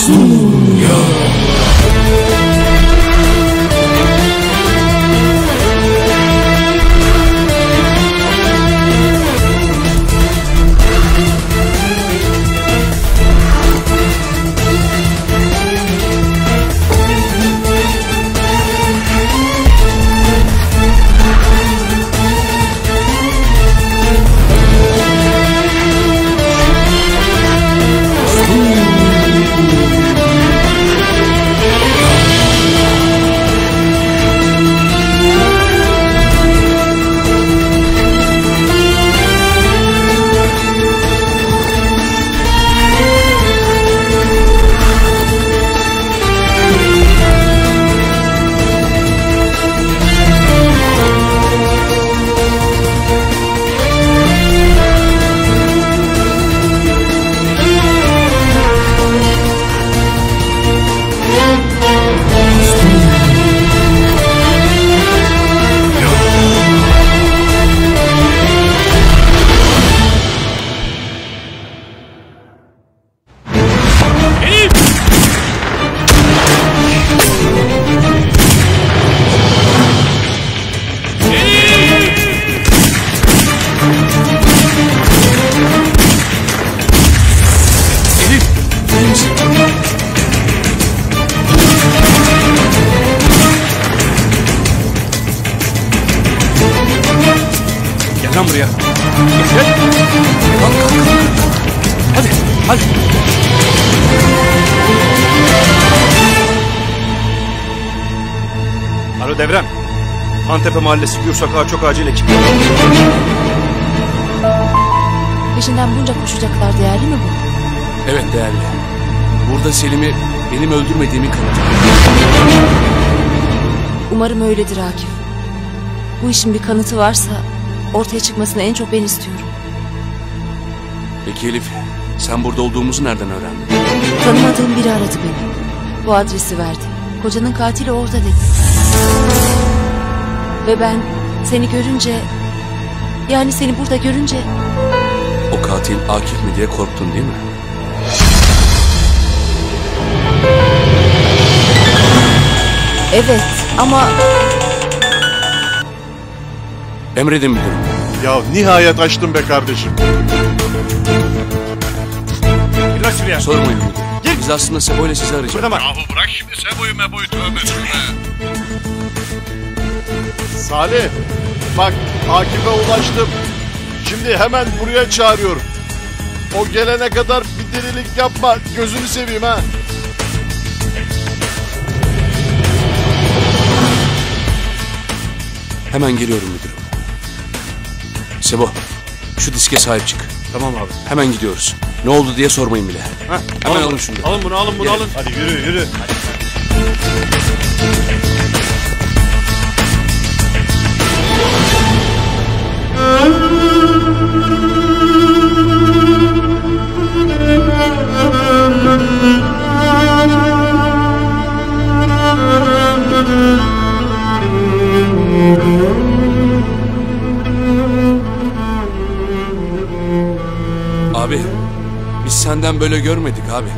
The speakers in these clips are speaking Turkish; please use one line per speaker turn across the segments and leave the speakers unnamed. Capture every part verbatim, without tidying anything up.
Gel lan buraya. Gel. Kalk kalk kalk. Hadi hadi. Alo Devrem. Antepe Mahallesi Gür Sokağı çok acil ekip.
Peşinden bunca koşacaklar, değerli mi bu?
Evet değerli. Burada Selim'i benim öldürmediğimi kanıtlar.
Umarım öyledir Akif. Bu işin bir kanıtı varsa ortaya çıkmasını en çok ben istiyorum.
Peki Elif, sen burada olduğumuzu nereden öğrendin?
Tanımadığım biri aradı beni. Bu adresi verdi. Kocanın katili orada dedi. Ve ben seni görünce, yani seni burada görünce...
O katil Akif mi diye korktun değil mi?
Evet ama...
Emredin müdürüm.
Ya nihayet açtım be kardeşim.
Gir lan şuraya. Sormayın müdürüm. Gir. Biz aslında Sebo ile sizi arayacağız.
Burada bak.
Yahu bırak şimdi Sebo'yu Mebo'yu, tövbe tövbe.
Salih, bak Akif'e ulaştım. Şimdi hemen buraya çağırıyorum. O gelene kadar bir delilik yapma. Gözünü seveyim ha.
Hemen geliyorum müdürüm. Sebo, şu diske sahip çık.
Tamam abi.
Hemen gidiyoruz. Ne oldu diye sormayın bile.
Heh,
Hemen
alın,
alın şunu.
Alın bunu, alın bunu,
Gel.
alın. Hadi yürü, yürü. Hadi.
Abi, biz senden böyle görmedik abi.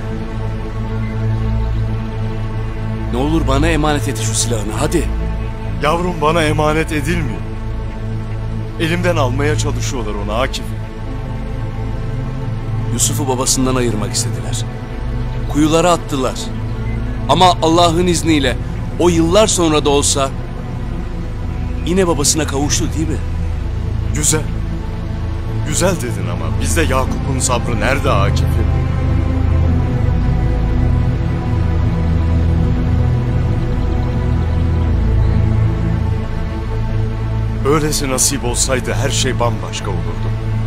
Ne olur bana emanet et şu silahını, hadi.
Yavrum bana emanet edilmiyor. Elimden almaya çalışıyorlar onu Akif.
Yusuf'u babasından ayırmak istediler. Kuyulara attılar. Ama Allah'ın izniyle o yıllar sonra da olsa yine babasına kavuştu değil mi?
Güzel. Güzel dedin ama bizde Yakup'un sabrı nerede Akif'im? Öylesi nasip olsaydı her şey bambaşka olurdu.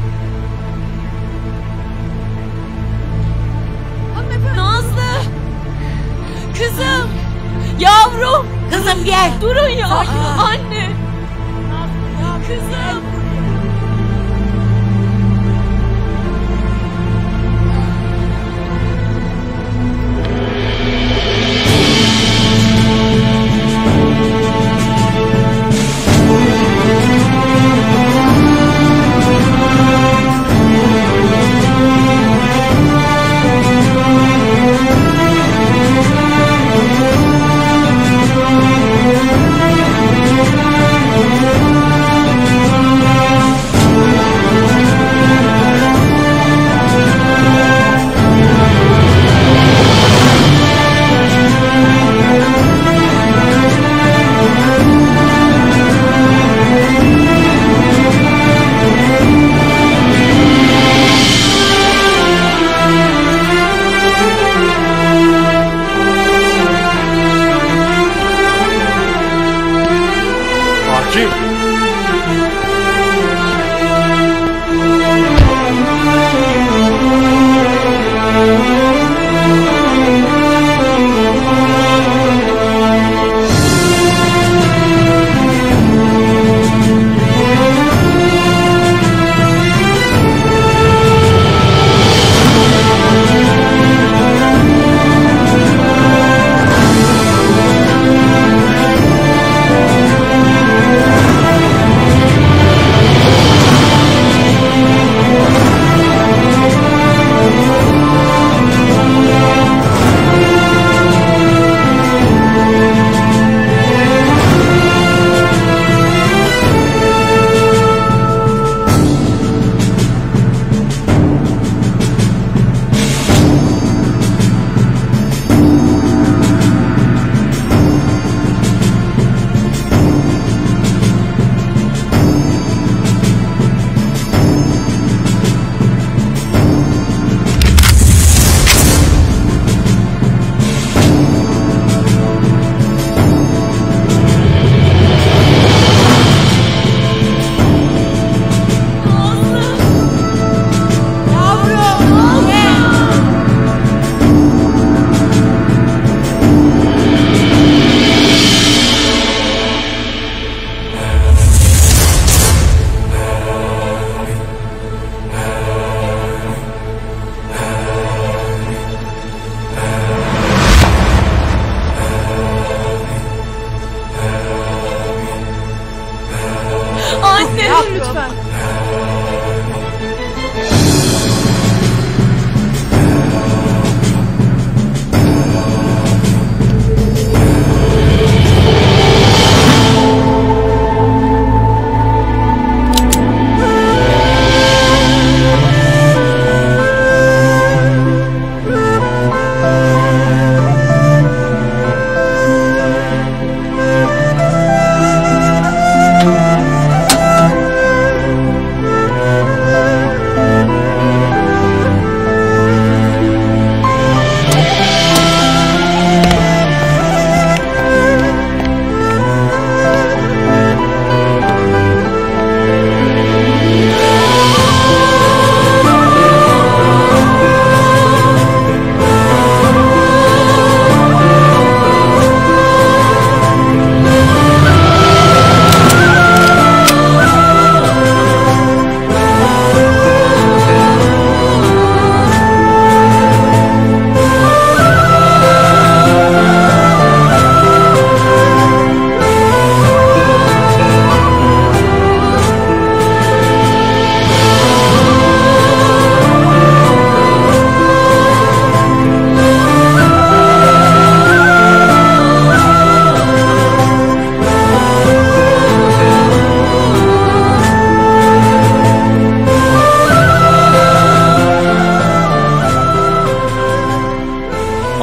Nazlı! Kızım! Yavrum!
Kızım gel.
Durun ya!
Sakin ol.
Anne! Kızım!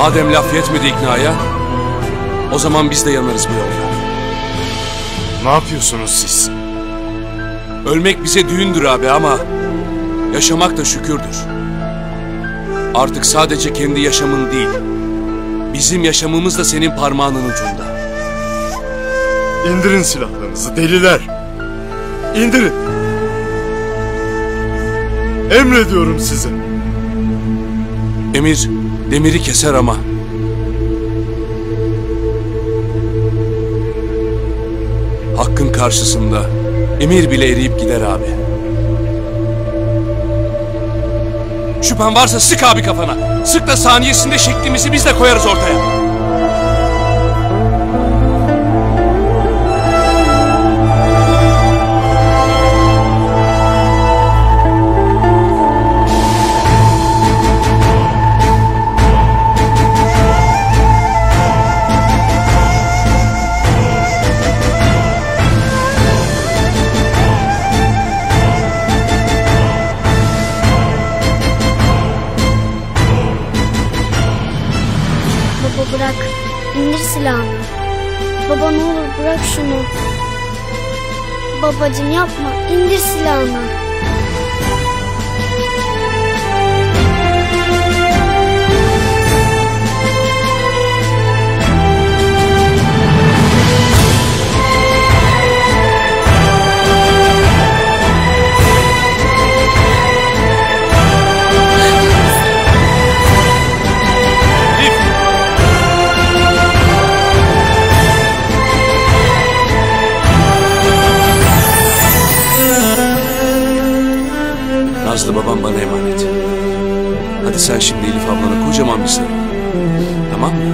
Madem laf yetmedi iknaya, o zaman biz de yanarız bu yolda.
Ne yapıyorsunuz siz?
Ölmek bize düğündür abi ama yaşamak da şükürdür. Artık sadece kendi yaşamın değil, bizim yaşamımız da senin parmağının ucunda.
İndirin silahlarınızı deliler. İndirin. Emrediyorum size.
Emir demiri keser ama hakkın karşısında emir bile eriyip gider abi. Şüphen varsa sık abi kafana. Sık da saniyesinde şeklimizi biz de koyarız ortaya.
Bırak. İndir silahını. Baba ne olur bırak şunu. Babacığım yapma. İndir silahını.
Nazlı babam bana emanet. Hadi sen şimdi Elif ablana kocaman bir sarıl. Tamam mı?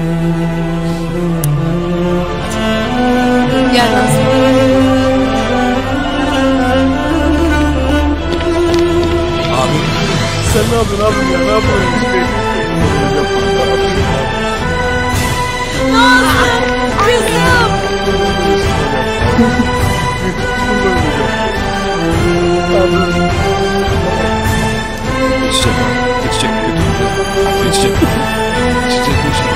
Hadi.
Gel Nazlı.
Abi.
Sen ne yapıyorsun abim ya? Ne yapıyorsun?
Nazlı! Kızım!
Geçecek, geçecek, geçecek, geçecek, geçecek.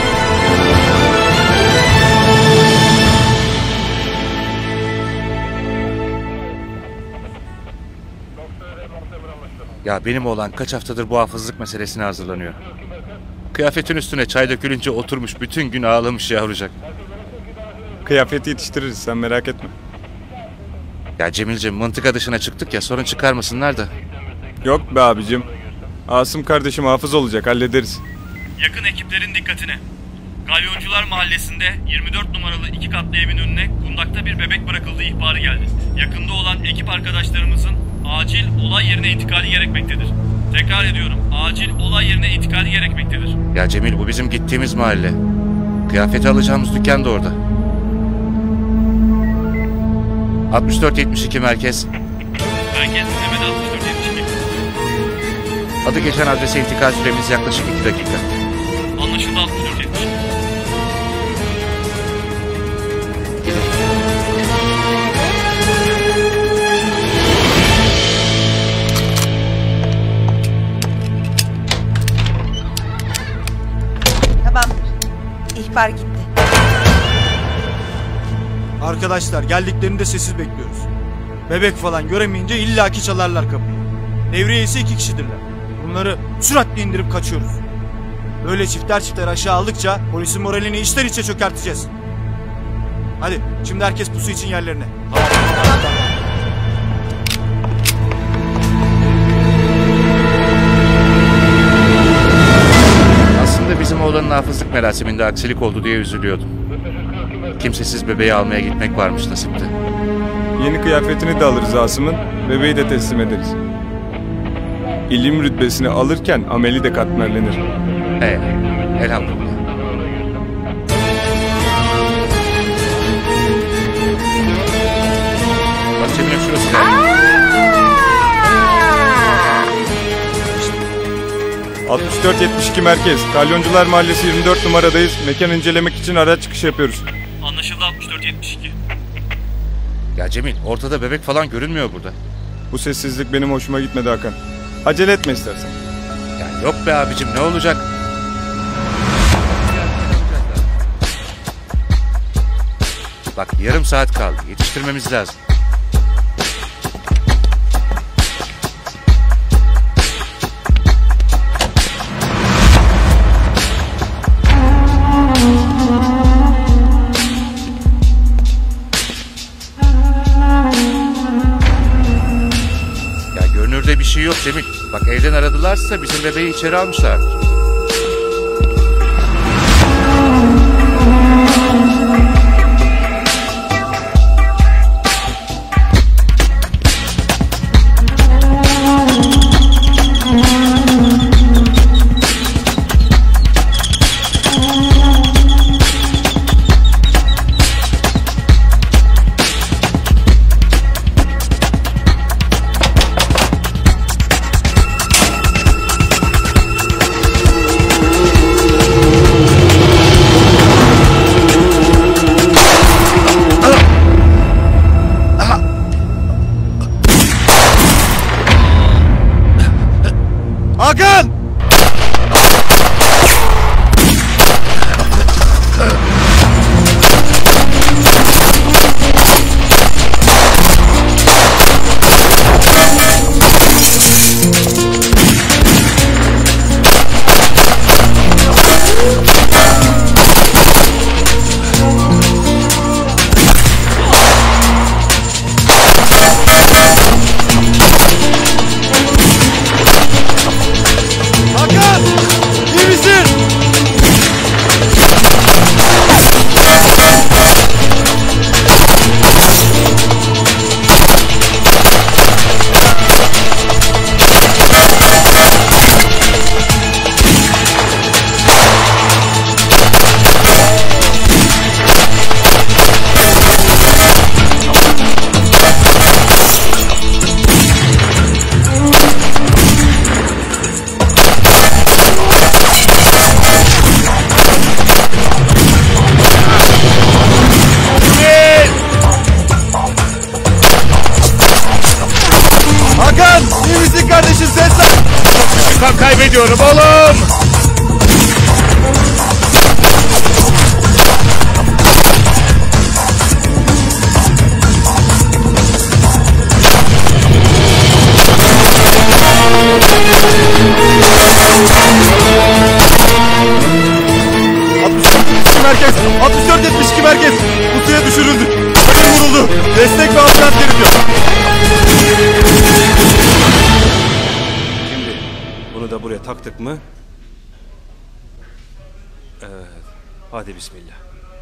Ya benim oğlan kaç haftadır bu hafızlık meselesine hazırlanıyor. Kıyafetin üstüne çay dökülünce oturmuş bütün gün ağlamış yavrucak.
Kıyafeti yetiştiririz, sen merak etme.
Ya Cemilciğim, mıntıka dışına çıktık ya, sorun çıkarmasınlar da.
Yok be abicim. Asım kardeşim hafız olacak, hallederiz.
Yakın ekiplerin dikkatine. Galyoncular Mahallesi'nde yirmi dört numaralı iki katlı evin önüne kundakta bir bebek bırakıldığı ihbarı geldi. Yakında olan ekip arkadaşlarımızın acil olay yerine intikali gerekmektedir. Tekrar ediyorum, acil olay yerine intikali gerekmektedir.
Ya Cemil, bu bizim gittiğimiz mahalle. Kıyafeti alacağımız dükkan da orada. altmış dört yetmiş iki merkez.
Merkez Mehmet altmış dört yetmiş iki.
Adı geçen adrese intikal süremiz yaklaşık iki dakika.
Anlaşıldı altmış dört yetmiş iki.
Tamamdır. İhbar gitti.
Arkadaşlar geldiklerinde sessiz bekliyoruz. Bebek falan göremeyince illaki çalarlar kapıyı. Devriye ise iki kişidirler. Bunları süratle indirip kaçıyoruz. Böyle çifter çifter aşağı aldıkça polisin moralini içten içe çökerteceğiz. Hadi şimdi herkes pusu için yerlerine.
Aslında bizim oğlanın hafızlık merasiminde aksilik oldu diye üzülüyordum. Kimsesiz bebeği almaya gitmek varmış nasipte.
Yeni kıyafetini de alırız Asım'ın, bebeği de teslim ederiz. İlim rütbesini alırken ameli de katmerlenir.
He, elhamdülillah. Bak Cemil'im şurası galiba.
altmış dört yetmiş iki merkez, Galyoncular Mahallesi yirmi dört numaradayız. Mekan incelemek için araç çıkışı yapıyoruz.
Anlaşıldı altmış dört yetmiş iki.
Ya Cemil, ortada bebek falan görünmüyor burada.
Bu sessizlik benim hoşuma gitmedi Hakan. Acele etme istersen.
Ya yok be abicim, ne olacak? Bak yarım saat kaldı. Yetiştirmemiz lazım. Ya görünürde bir şey yok Cemil. Bak evden aradılarsa bizim bebeği içeri almışlardır.
Hakan! Kardeşim seslen!
Kan kaybediyorum oğlum!
Merkez! altmış dört yetmiş iki merkez! Kutuya düşürüldü! Kadın vuruldu! Destek ve ambulans gerekiyor!
Bunu da buraya taktık mı? Evet. Hadi bismillah.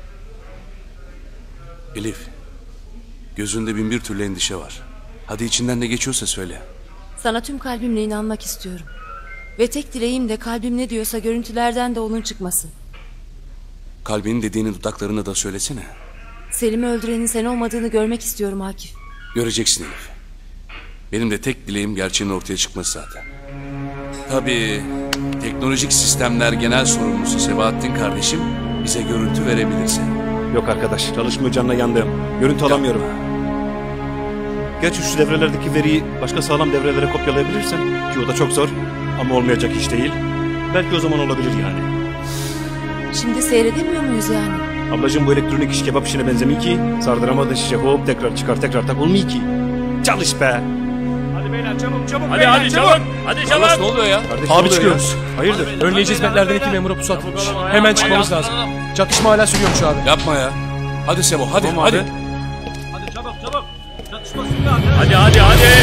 Elif, gözünde bin bir türlü endişe var. Hadi içinden ne geçiyorsa söyle.
Sana tüm kalbimle inanmak istiyorum. Ve tek dileğim de kalbim ne diyorsa görüntülerden de onun çıkmasın.
Kalbinin dediğini dudaklarına da söylesene.
Selim'i öldürenin sen olmadığını görmek istiyorum Akif.
Göreceksin Elif. Benim de tek dileğim gerçeğin ortaya çıkması zaten. Tabii teknolojik sistemler genel sorumlusu Sebahattin kardeşim bize görüntü verebilirse.
Yok arkadaş, çalışmıyor, canına yandım. Görüntü alamıyorum. Gerçi şu devrelerdeki veriyi başka sağlam devrelere kopyalayabilirsen, ki o da çok zor ama olmayacak iş değil. Belki o zaman olabilir yani.
Şimdi seyredemiyor muyuz yani?
Ablacığım bu elektronik iş kebap işine benzemiyor ki. Sardıramadın şişe hop tekrar çıkar tekrar tak olmuyor ki. Çalış be.
Hadi beyler çabuk çabuk.
Hadi
beyler,
hadi çabuk. Hadi çabuk.
Ne oluyor ya?
Kardeşim,
Abi
oluyor
çıkıyoruz.
Ya. Hayırdır?
Önleyici hizmetlerden iki memura pusu atılmış. Hemen çıkmamız lazım. Çatışma hala sürüyormuş abi.
Yapma ya. Hadi Sebo hadi
Tamam
hadi.
abi.
Hadi çabuk çabuk. Çatışma sürüyor hadi. Hadi hadi hadi.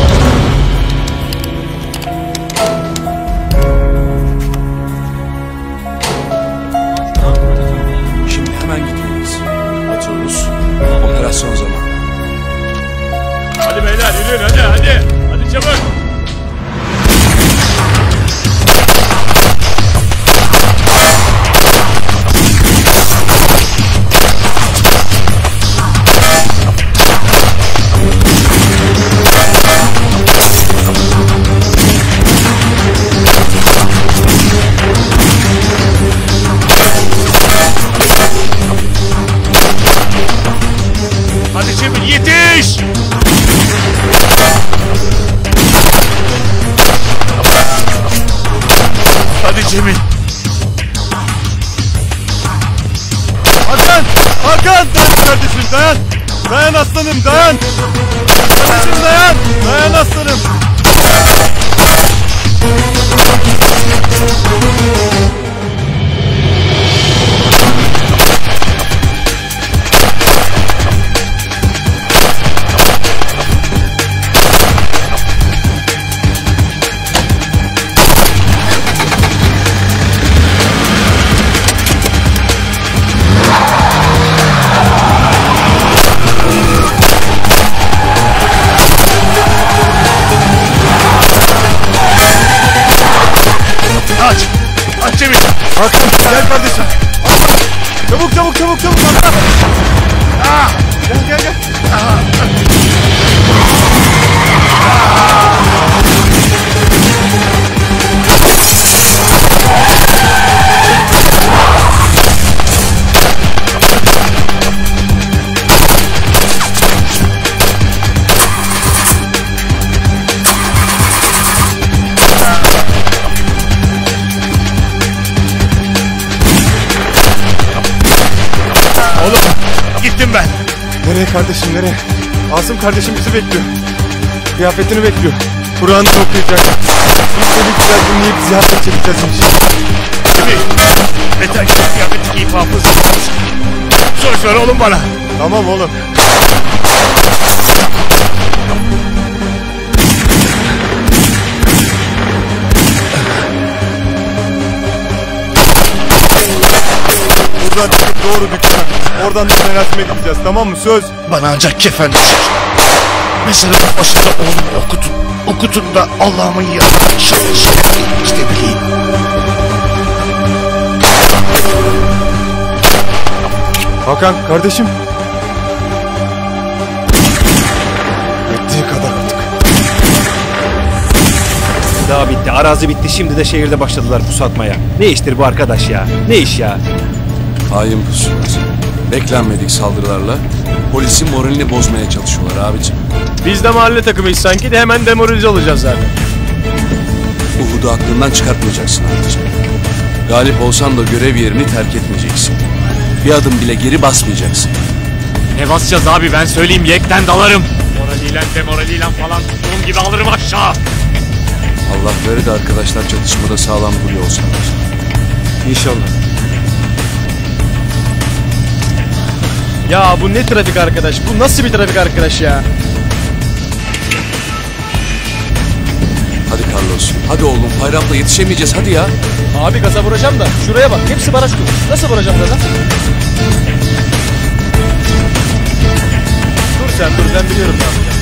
Şimdi hemen gitmeliyiz. Atıyoruz. Operasyon zamanı.
Hadi beyler yürüyün hadi hadi. Hadi çabuk. Hadi Cemil yetiş! Hadi Cemil!
Hakan! Hakan!
Kardeşim dayan. Dayan aslanım dayan. Kardeşim dayan. Dayan aslanım.
Aç! Aç Cemil!
Hakan gel kardeşim. Çabuk çabuk çabuk çabuk Hakan.
Ah!
Gel gel gel.
Ah! Gittim ben.
Nereye kardeşim nereye? Asım kardeşim bizi bekliyor. Kıyafetini bekliyor. Kur'an'ı toplayacak. Biz de bir güzel dinleyip ziyaret çekeceğiz inşallah.
Cemil! Yeter ki kıyafeti giyip hafız. Söz ver oğlum bana.
Tamam oğlum. Buradan çıkıp doğru dükkana. Oradan da merasime gideceğiz tamam mı? Söz.
Bana ancak kefen düşer. Mesela başında oğlumu okutun. Okutun da Allah'ımın yanına şöyle şöyle işte bileyim.
Hakan kardeşim. Ettiği kadar artık.
Daha bitti, arazi bitti. Şimdi de şehirde başladılar pusatmaya. Ne iştir bu arkadaş ya? Ne iş ya?
Hain pusular. Beklenmedik saldırılarla polisin moralini bozmaya çalışıyorlar abicim.
Biz de mahalle takımıyız sanki de hemen demoralize olacağız zaten.
Uhud'u aklından çıkartmayacaksın abicim. Galip olsan da görev yerini terk etmeyeceksin. Bir adım bile geri basmayacaksın.
Ne basacağız abi, ben söyleyeyim, yekten dalarım. Moraliyle demoraliyle falan tuttuğum gibi alırım aşağı.
Allah verir de arkadaşlar çatışmada sağlam duruyor olsalar.
İnşallah.
Ya bu ne trafik arkadaş? Bu nasıl bir trafik arkadaş ya?
Hadi Carlos. Hadi oğlum, Hayrat'la yetişemeyeceğiz hadi ya.
Abi gaza vuracağım da şuraya bak, hepsi baraj kurmuş. Nasıl vuracağım gaza? Dur sen dur, ben biliyorum ne yapacağım.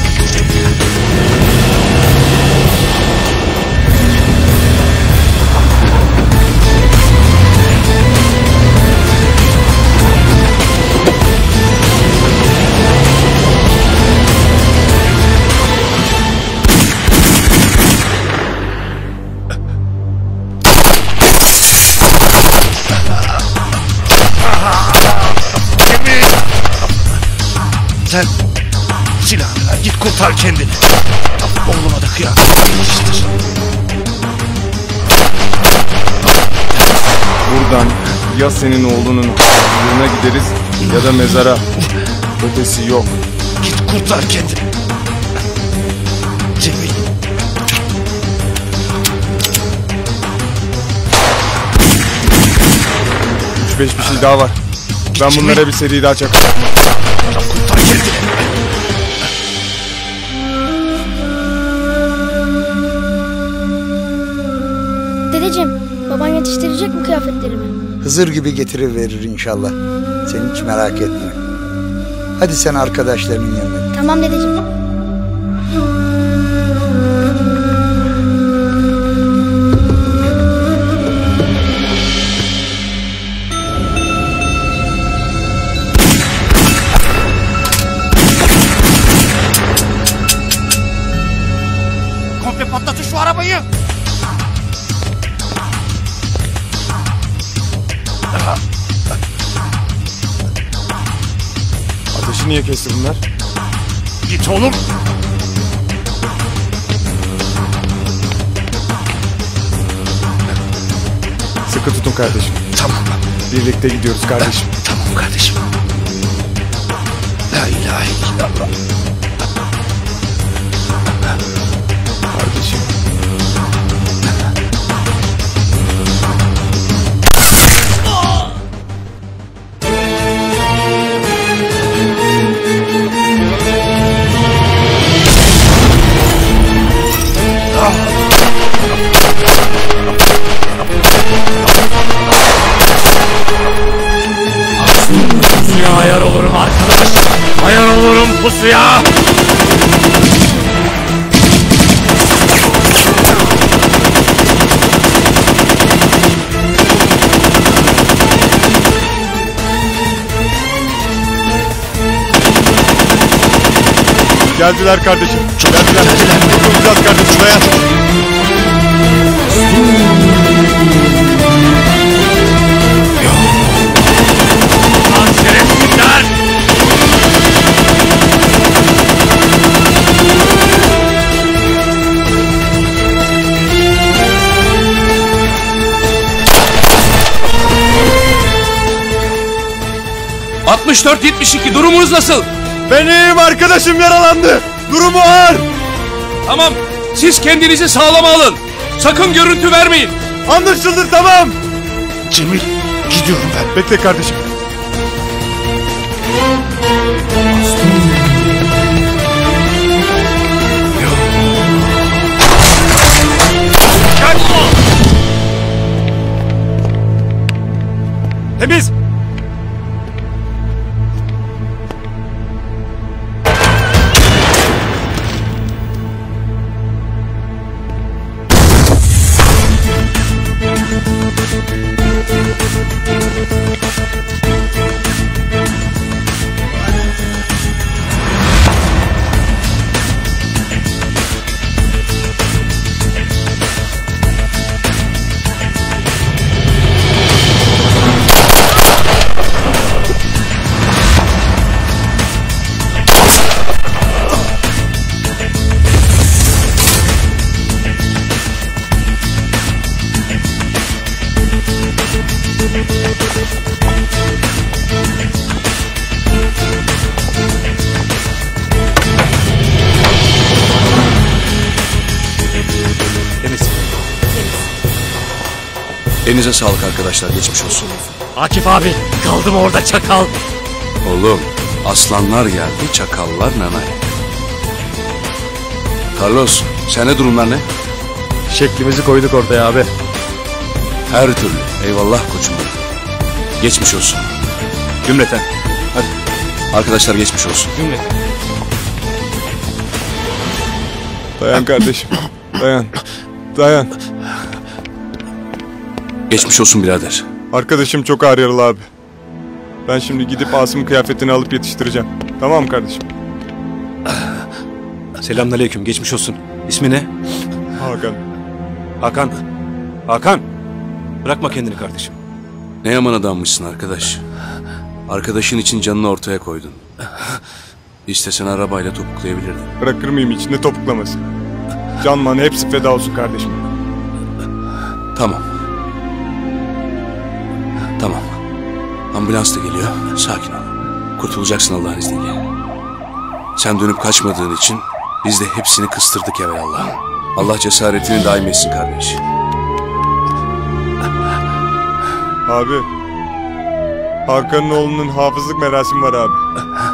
Sen silahını ver, git kurtar kendini. Oğluma da kıyafet giymiştir.
Buradan ya senin oğlunun yanına gideriz ya da mezara. Ötesi yok.
Git kurtar kendini. Cemil.
Üç beş bir şey daha var. Ben bunlara bir seri daha çakarım.
Kurtar kendini.
Dedeciğim, baban yetiştirecek mi kıyafetlerimi?
Hızır gibi getiriverir inşallah. Sen hiç merak etme. Hadi sen arkadaşlarının yanına.
Tamam dedeciğim.
Komple patlatın şu arabayı.
Ateşi niye kesti bunlar?
Git oğlum.
Sıkı tutun kardeşim.
Tamam.
Birlikte gidiyoruz kardeşim.
Tamam kardeşim. ilahe illallah.
Kardeşim.
Pusuya ayar olurum arkadaş. Ayar olurum pusuya.
Geldiler kardeşim. Geldiler. Kurtulacağız kardeşim. Dayan.
Şerefsizler!
altmış dört yetmiş iki durumunuz nasıl?
Ben iyiyim, arkadaşım yaralandı. Durumu ağır.
Tamam, siz kendinizi sağlama alın. Sakın görüntü vermeyin.
Anlaşıldı, tamam.
Cemil, gidiyorum ben.
Bekle kardeşim.
Temiz.
Elinize sağlık arkadaşlar, geçmiş olsun.
Akif abi, kaldım orada çakal.
Oğlum, aslanlar geldi, çakallar nanay. Carlos, sende durumlar ne?
Şeklimizi koyduk ortaya abi.
Her türlü. Eyvallah koçum benim. Geçmiş olsun. Cümleten. Hadi. Arkadaşlar geçmiş olsun.
Cümleten.
Dayan kardeşim. Dayan. Dayan.
Geçmiş olsun birader.
Arkadaşım çok ağır yaralı abi. Ben şimdi gidip Asım'ın kıyafetini alıp yetiştireceğim. Tamam mı kardeşim?
Selamünaleyküm, geçmiş olsun. İsmi ne?
Hakan.
Hakan. Hakan. Bırakma kendini kardeşim.
Ne yaman adammışsın arkadaş. Arkadaşın için canını ortaya koydun. İstesen arabayla topuklayabilirdin.
Bırakır mıyım, içinde topuklaması? Can man hepsi feda olsun kardeşim.
Tamam. Tamam. Ambulans da geliyor. Sakin ol. Kurtulacaksın Allah'ın izniyle. Sen dönüp kaçmadığın için biz de hepsini kıstırdık evvelallah. Allah cesaretini daim etsin kardeş.
Abi. Hakan'ın oğlunun hafızlık merasimi var abi.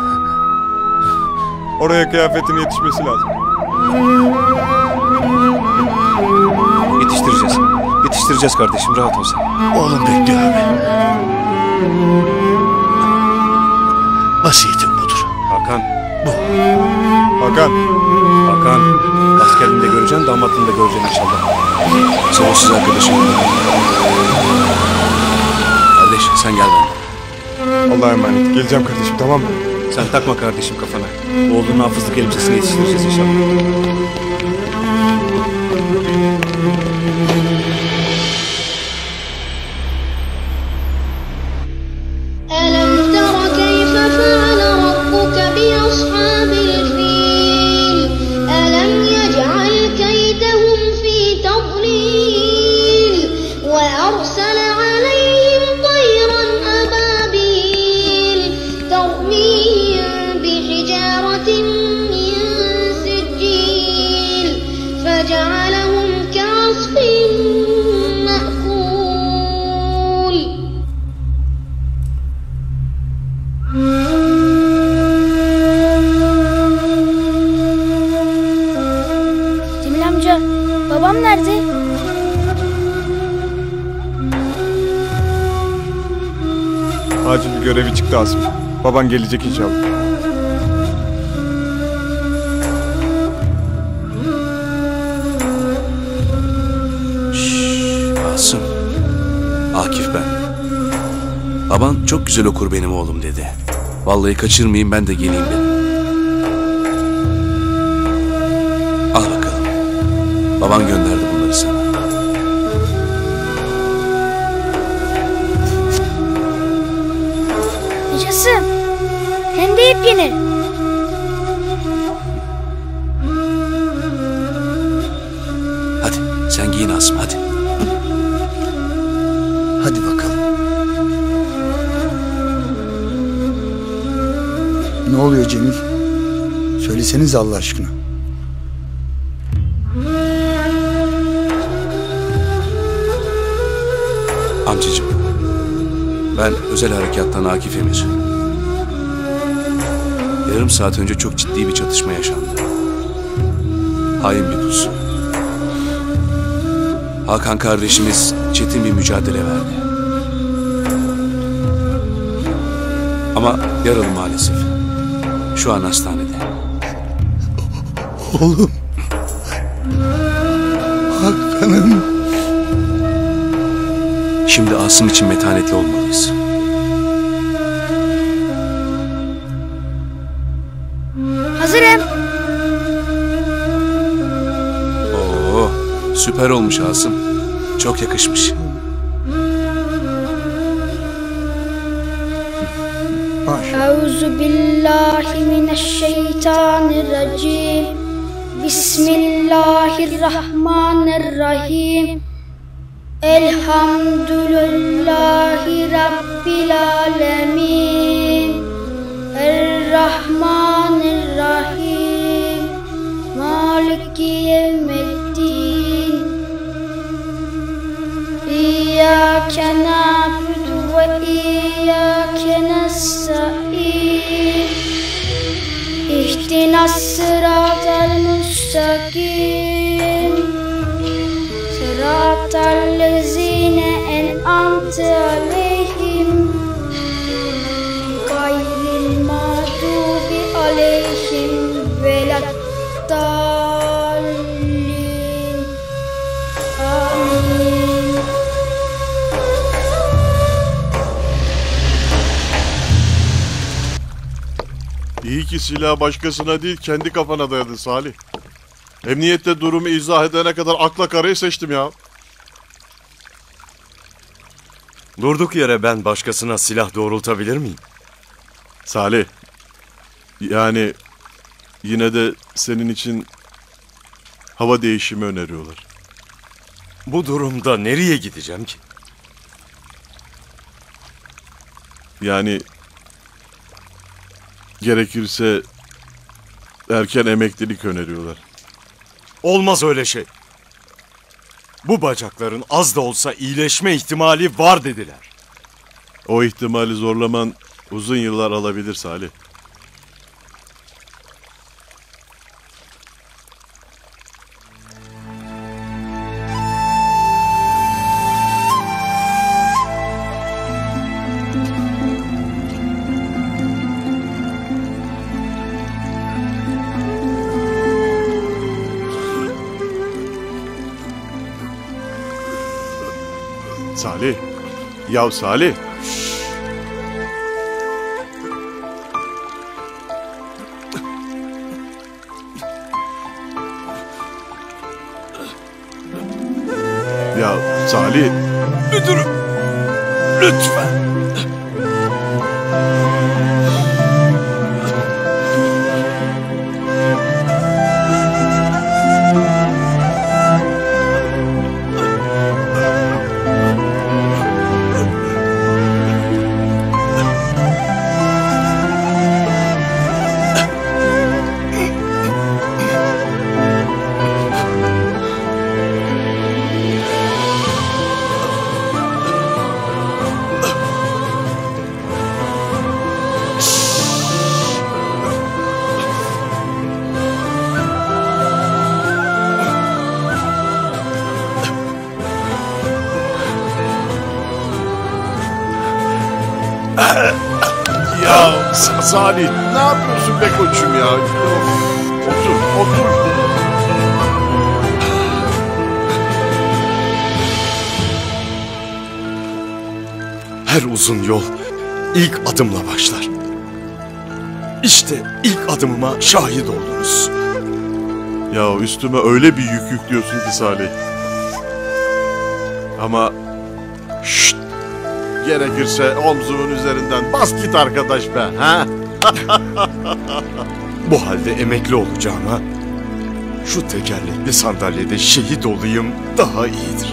Oraya kıyafetin yetişmesi lazım.
Yetiştireceğiz. Yetiştireceğiz kardeşim, rahat ol sen.
Oğlum bekliyor abi. Vasiyetim budur.
Hakan.
Bu.
Hakan.
Hakan. Askerini de göreceksin, damatını da göreceksin inşallah.
Sabırsız arkadaşım. Kardeş sen gel ben.
Allah'a emanet. Geleceğim kardeşim, tamam mı?
Sen takma kardeşim kafana. Oğlunun hafızlık elbisesini yetiştireceğiz inşallah.
ترميهم بحجارة nerede?
Acil bir görevi çıktı Asım. Baban gelecek inşallah.
Asım. Akif ben. Baban çok güzel okur benim oğlum dedi. Vallahi kaçırmayayım ben de geleyim dedim. Al bakalım. Baban gönderdi bunları sana.
Yaşasın. Hem de yepyeni.
Hadi sen giyin Asım hadi.
Hadi bakalım. Ne oluyor Cemil? Söyleseniz Allah aşkına.
Amcacığım, ben özel harekattan Akif Emir. Yarım saat önce çok ciddi bir çatışma yaşandı. Hain bir pusu. Hakan kardeşimiz çetin bir mücadele verdi. Ama yaralı maalesef. Şu an hastanede.
Oğlum. Hakan'ım.
Şimdi Asım için metanetli olmalıyız.
Hazırım.
Oo, süper olmuş Asım. Çok yakışmış.
Euzu billahi mineşşeytanirracim. Bismillahirrahmanirrahim. Elhamdülillahi Rabbil alemin. Errahmanirrahim. Maliki yevmiddin. İyyâke na'budu ve iyyâke nesta'in. İhdinas sıratal müstakim. Sıratallezîne en'amte aleyhim. Gayril mağdubi aleyhim veleddallin. Amin.
İyi ki silah başkasına değil kendi kafana dayadı Salih. Emniyette durumu izah edene kadar akla karayı seçtim ya.
Durduk yere ben başkasına silah doğrultabilir miyim?
Salih, yani yine de senin için hava değişimi öneriyorlar.
Bu durumda nereye gideceğim ki?
Yani gerekirse erken emeklilik öneriyorlar.
Olmaz öyle şey. Bu bacakların az da olsa iyileşme ihtimali var dediler.
O ihtimali zorlaman uzun yıllar alabilir Salih. Salih. Yav Salih. Ya Salih.
Müdürüm. Lütfen.
Ya Salih, ne yapıyorsun be koçum ya? Otur, otur.
Her uzun yol ilk adımla başlar. İşte ilk adımıma şahit oldunuz.
Ya üstüme öyle bir yük yüklüyorsun ki Salih. Ama şşt, gerekirse omzumun üzerinden bas git arkadaş be. Ha?
Bu halde emekli olacağıma şu tekerlekli sandalyede şehit olayım daha iyidir.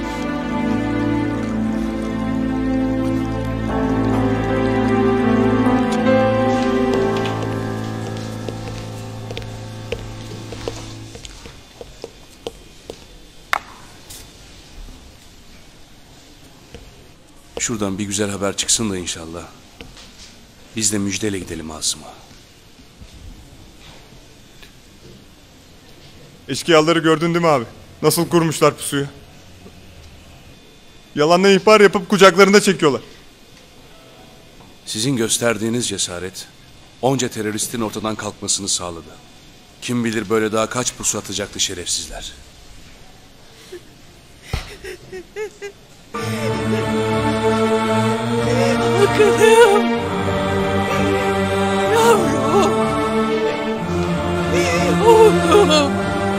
Şuradan bir güzel haber çıksın da inşallah. Biz de müjdeyle gidelim Asım'a.
Eşkıyaları gördün değil mi abi? Nasıl kurmuşlar pusuyu? Yalanla ihbar yapıp kucaklarında çekiyorlar.
Sizin gösterdiğiniz cesaret onca teröristin ortadan kalkmasını sağladı. Kim bilir böyle daha kaç pusu atacaktı şerefsizler.
Bakalım. Yavrum. Oğlum.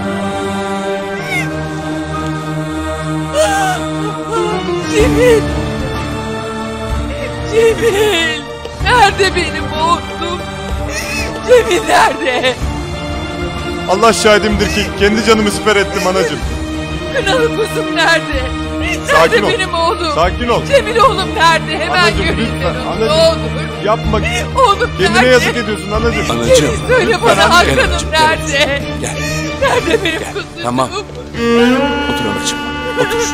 Cemil. Cemil. Nerede benim oğlum? Cemil nerede?
Allah şahidimdir ki kendi canımı siper ettim anacığım.
Kınalı kuzum nerede?
Sakin
Nerede
ol.
benim oğlum?
Sakin ol.
Cemil oğlum nerede? Hemen
Anacığım,
göreyim
lütfen,
ben onu.
anacığım.
Ne olur.
Yapma.
Oğlum
Kendine
nerede?
yazık ediyorsun anacığım.
Anacığım.
Cemil söyle
Lütfen
bana
anacığım.
Hakan'ım
Gel anacığım,
nerede?
Gel.
Nerede benim
Gel.
kuzum?
Tamam. Otur anacığım. Otur.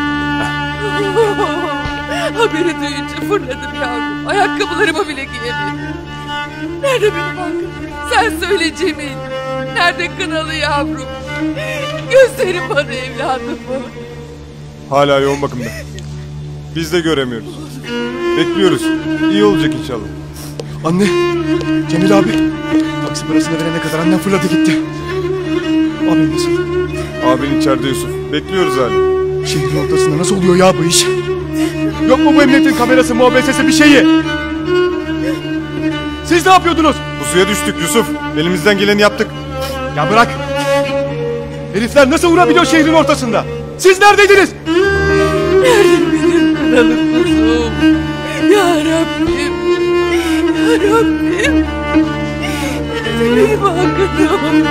Haberi duyunca fırladım yavrum. Ayakkabılarımı bile giyemedim. Nerede benim Hakan? Sen söyle Cemil. Nerede kınalı yavrum? Gösterin bana evladımı.
Hala yoğun bakımda. Biz de göremiyoruz. Bekliyoruz. İyi olacak inşallah.
Anne, Cemil abi. Taksi parasını verene kadar annem fırladı gitti. Abim nasıl?
Abin içeride Yusuf. Bekliyoruz hala.
Şehrin ortasında nasıl oluyor ya bu iş? Yok mu bu emniyetin kamerası, muhabesesi bir şeyi? Siz ne yapıyordunuz?
Pusuya düştük Yusuf. Elimizden geleni yaptık.
Ya bırak. Herifler nasıl vurabiliyor şehrin ortasında? Siz neredeydiniz?
Nerede benim kınalı kuzum? Ya Rabbim. Ya Rabbim. Nerede benim Hakan'ım?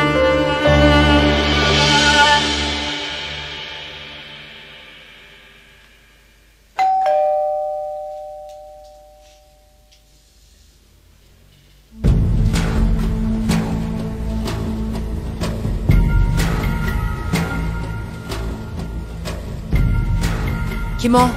Kim o?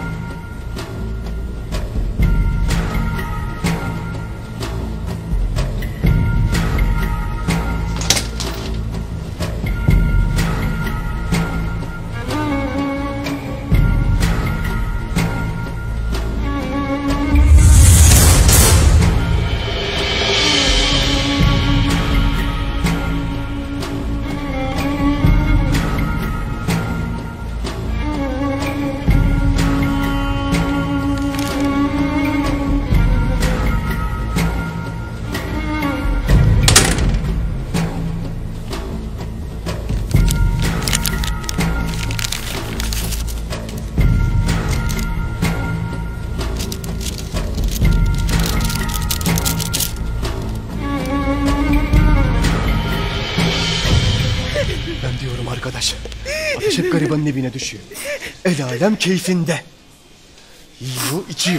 Ben diyorum arkadaş. Ateş hep garibanın evine düşüyor. El alem keyfinde. Yiyor, içiyor.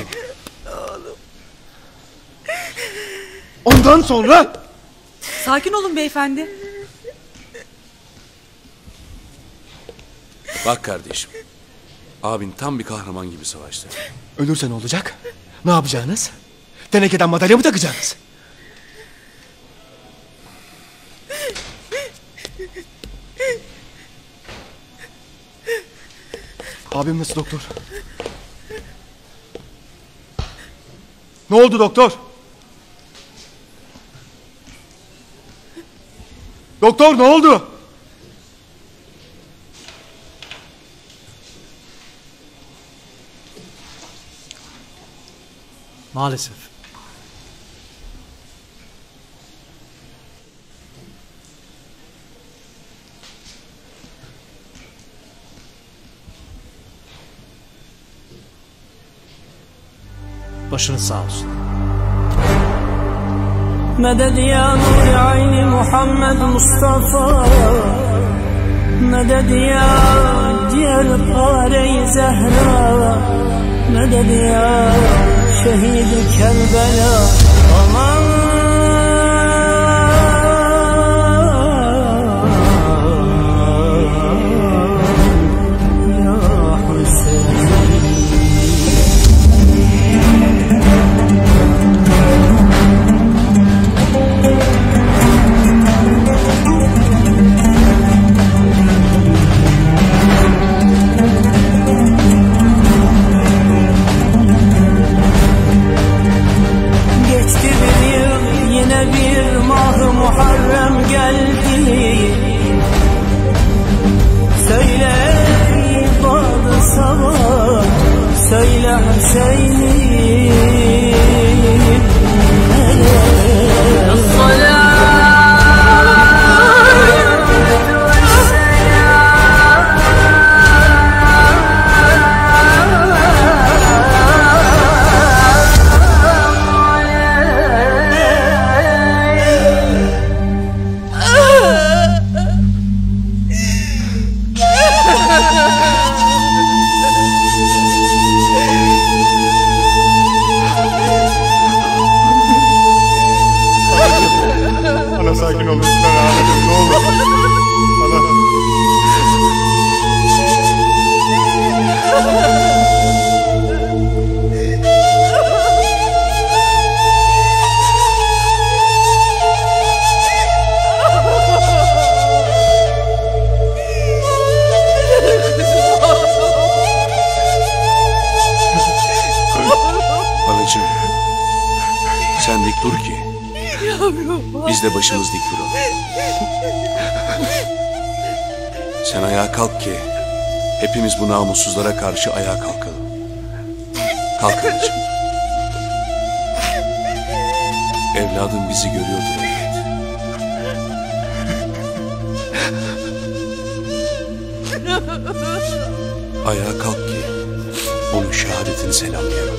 Ondan sonra...
Sakin olun beyefendi.
Bak kardeşim. Abin tam bir kahraman gibi savaştı.
Ölürse ne olacak? Ne yapacaksınız? Tenekeden madalya mı takacaksınız? Abim nasıl doktor?
Ne oldu doktor? Doktor ne oldu?
Maalesef. Başınız sağ olsun.
Meded ya nur ayni Muhammed Mustafa, meded ya ciğer pare-i Zehra, meded ya şehid-i Kerbela. Aman Muharrem geldi, söyle ibadı sabah, söyle Hüseyin'im
Sakin ol lütfen ağabeyim, ne olur.
Anacığım, sen dik dur ki biz de başımız dik duralım. Sen ayağa kalk ki hepimiz bu namussuzlara karşı ayağa kalkalım. Kalk anacığım. Evladım bizi görüyordur elbet. Ayağa kalk ki onun şehadetini selamlayalım.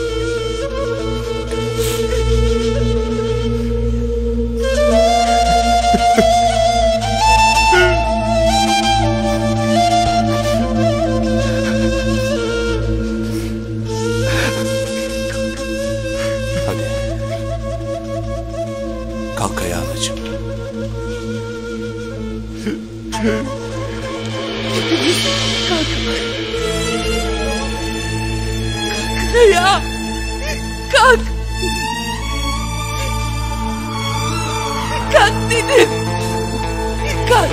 Kalk ayağa anacığım.
Kalk. Kalk ayağa. Kalk. Kalk dedim. Kalk.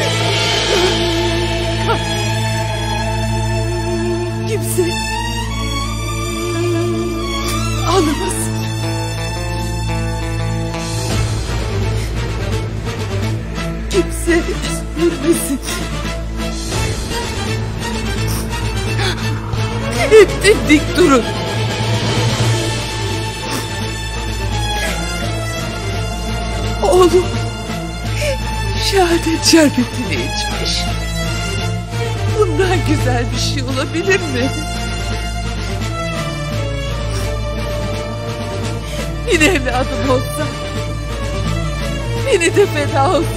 Kalk. Kimse ağlamasın. Kimse üzülmesin. Hep de dik durun. Oğlum şehadet şerbetini içmiş. Bundan güzel bir şey olabilir mi? Bir evladım olsa beni de feda olsun.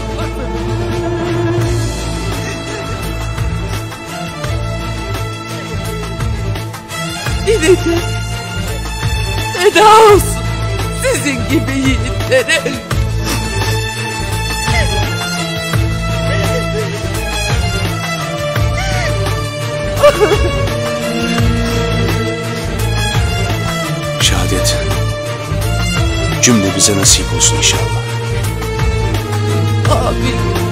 Yine de feda olsun sizin gibi yiğitlere.
Şehadet cümle bize nasip olsun inşallah.
Amin.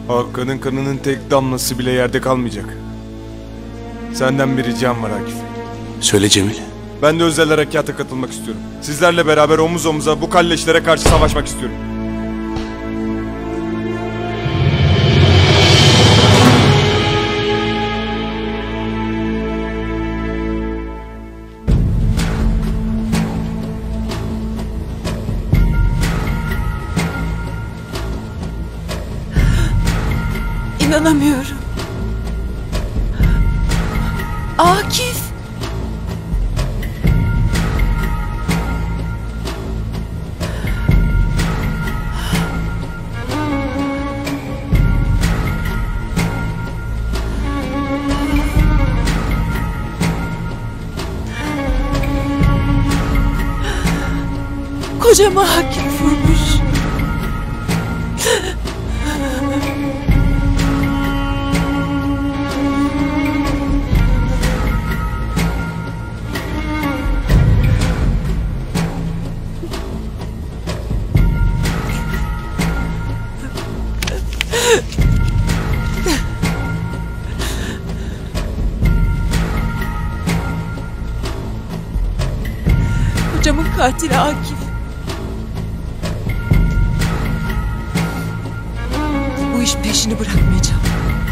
Hakkı'nın kanının tek damlası bile yerde kalmayacak. Senden bir ricam var Akif.
Söyle Cemil.
Ben de özel harekata katılmak istiyorum. Sizlerle beraber omuz omuza bu kalleşlere karşı savaşmak istiyorum.
İnanamıyorum. Akif. Kocama Akif vurmuş. Kocamın katili Akif. Bu iş peşini bırakmayacağım.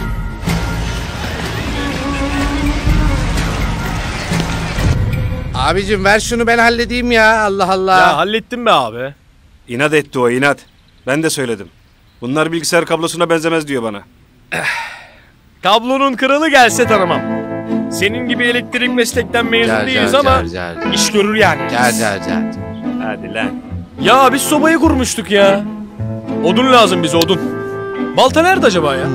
Abicim ver şunu ben halledeyim ya, Allah Allah.
Ya hallettin be abi. İnat etti o, inat. Ben de söyledim. Bunlar bilgisayar kablosuna benzemez diyor bana.
Kablonun kralı gelse tanımam. Senin gibi elektrik meslekten mezun
Gel,
değiliz
gel,
ama
gel, gel.
iş görür yani.
Gel gel gel.
Hadi lan. Ya biz sobayı kurmuştuk ya. Odun lazım bize, odun. Balta nerede acaba ya?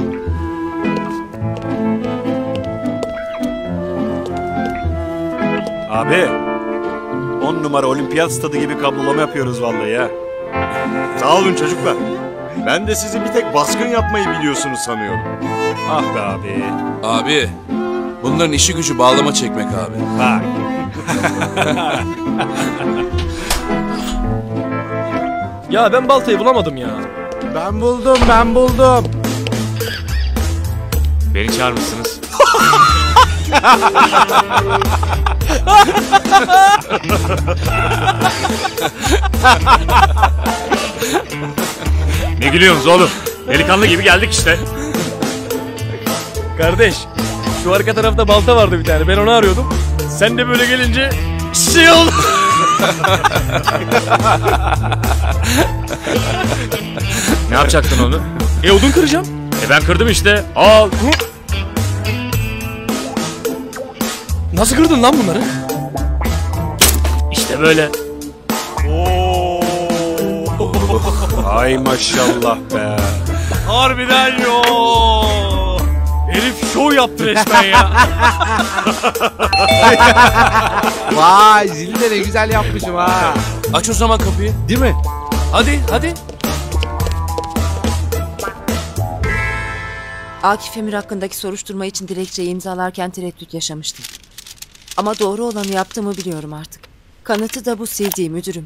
Abi, on numara olimpiyat stadı gibi kablolama yapıyoruz vallahi ya.
Sağ olun çocuklar. Ben de sizi bir tek baskın yapmayı biliyorsunuz sanıyorum.
Ah be abi.
Abi, bunların işi gücü bağlama çekmek abi.
Bak.
Ya ben baltayı bulamadım ya.
Ben buldum, ben buldum.
Beni çağır mısınız?
Ne gülüyorsunuz oğlum? Delikanlı gibi geldik işte.
Kardeş, şu arka tarafta balta vardı bir tane. Ben onu arıyordum. Sen de böyle gelince şey oldu.
Ne yapacaktın onu?
E odun kıracağım.
E ben kırdım işte. Al.
Nasıl kırdın lan bunları?
İşte böyle.
Ay maşallah be.
Harbiden yo. Herif şov yaptı resmen ya.
Vay zili de ne güzel yapmışım ha.
Aç o zaman kapıyı.
Değil mi?
Hadi hadi.
Akif Emir hakkındaki soruşturma için dilekçeyi imzalarken tereddüt yaşamıştım. Ama doğru olanı yaptığımı biliyorum artık. Kanıtı da bu C D müdürüm.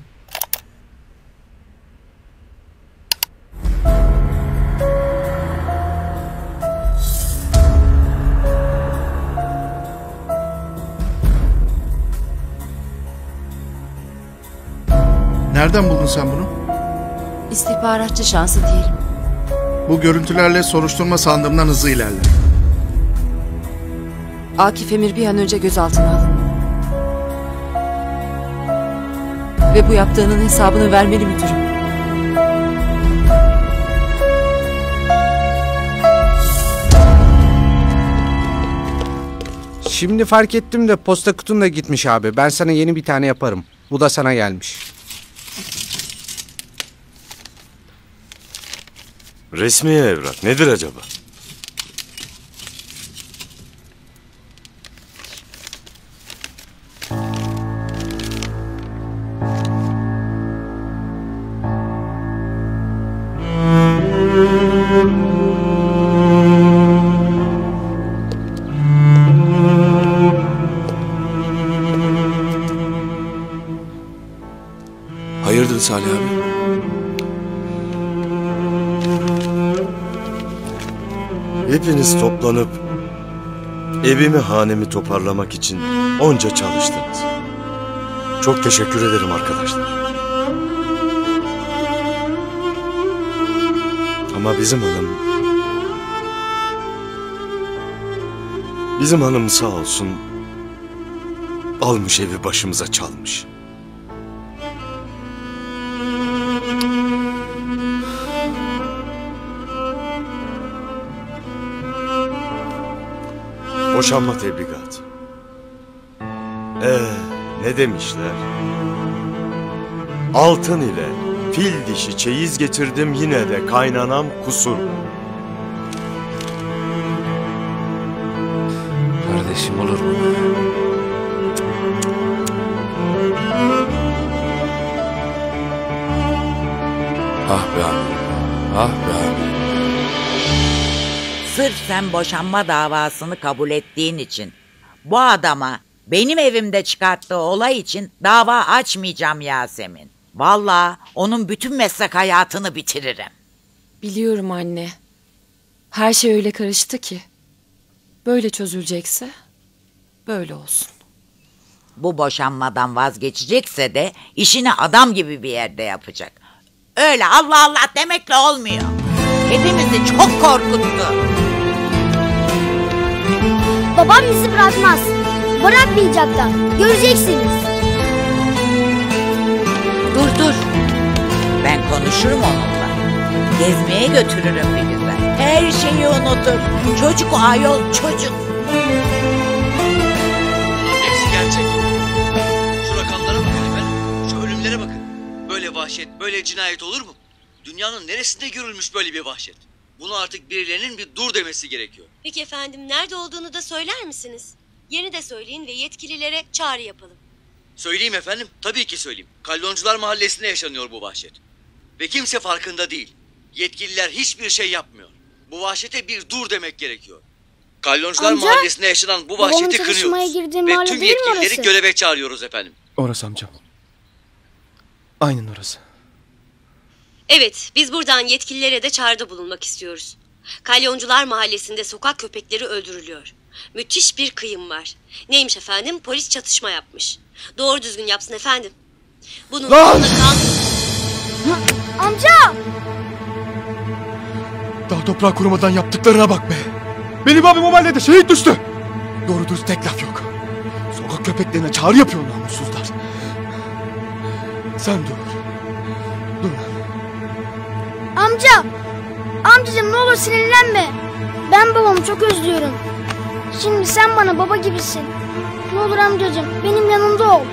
Nereden buldun sen bunu?
İstihbaratçı şansı diyelim.
Bu görüntülerle soruşturma sandığımdan hızlı ilerler.
Akif Emir bir an önce gözaltına alın. Ve bu yaptığının hesabını vermeli müdürüm.
Şimdi fark ettim de posta kutun da gitmiş abi. Ben sana yeni bir tane yaparım. Bu da sana gelmiş.
Resmi evrak nedir acaba?
Hayırdır Salih abi?
Hepiniz toplanıp evimi hanemi toparlamak için onca çalıştınız. Çok teşekkür ederim arkadaşlar. Ama bizim hanım... Bizim hanım sağ olsun... Almış evi başımıza çalmış. Boşanma tebligatı. Ee, ne demişler? Altın ile fil dişi çeyiz getirdim, yine de kaynanam kusur.
Kardeşim olur mu? Ah be abi. Ah be abi.
Sırf sen boşanma davasını kabul ettiğin için bu adama benim evimde çıkarttığı olay için dava açmayacağım Yasemin. Vallahi onun bütün meslek hayatını bitiririm.
Biliyorum anne. Her şey öyle karıştı ki. Böyle çözülecekse böyle olsun.
Bu boşanmadan vazgeçecekse de işini adam gibi bir yerde yapacak. Öyle Allah Allah demekle olmuyor. Hepimizi çok korkuttu.
Babam bizi bırakmaz. Bırakmayacak da. Göreceksiniz.
Dur dur. Ben konuşurum onunla. Gezmeye götürürüm bir güzel. Her şeyi unutur. Çocuk o ayol, çocuk.
Hepsi gerçek. Şu rakamlara bakın efendim. Şu ölümlere bakın. Böyle vahşet, böyle cinayet olur mu? Dünyanın neresinde görülmüş böyle bir vahşet? Bunu artık birilerinin bir dur demesi gerekiyor.
Peki efendim, nerede olduğunu da söyler misiniz? Yerini de söyleyin ve yetkililere çağrı yapalım.
Söyleyeyim efendim, tabii ki söyleyeyim. Kalloncular Mahallesi'nde yaşanıyor bu vahşet. Ve kimse farkında değil. Yetkililer hiçbir şey yapmıyor. Bu vahşete bir dur demek gerekiyor. Kalloncular
Amca,
Mahallesi'nde yaşanan bu vahşeti kınıyoruz. Ve tüm yetkilileri göreve çağırıyoruz efendim.
Orası amcam. Aynen orası.
Evet, biz buradan yetkililere de çağrıda bulunmak istiyoruz. Kalyoncular Mahallesi'nde sokak köpekleri öldürülüyor. Müthiş bir kıyım var. Neymiş efendim? Polis çatışma yapmış. Doğru düzgün yapsın efendim. Bunu
Lan!
Amca!
Daha toprağı kurumadan yaptıklarına bak be. Benim abim o mahallede şehit düştü. Doğru düz tek laf yok. Sokak köpeklerine çağrı yapıyor namussuzlar. Sen dur. Dur lan.
Amca! Amcacığım ne olur sinirlenme. Ben babamı çok özlüyorum. Şimdi sen bana baba gibisin. Ne olur amcacığım benim yanımda ol.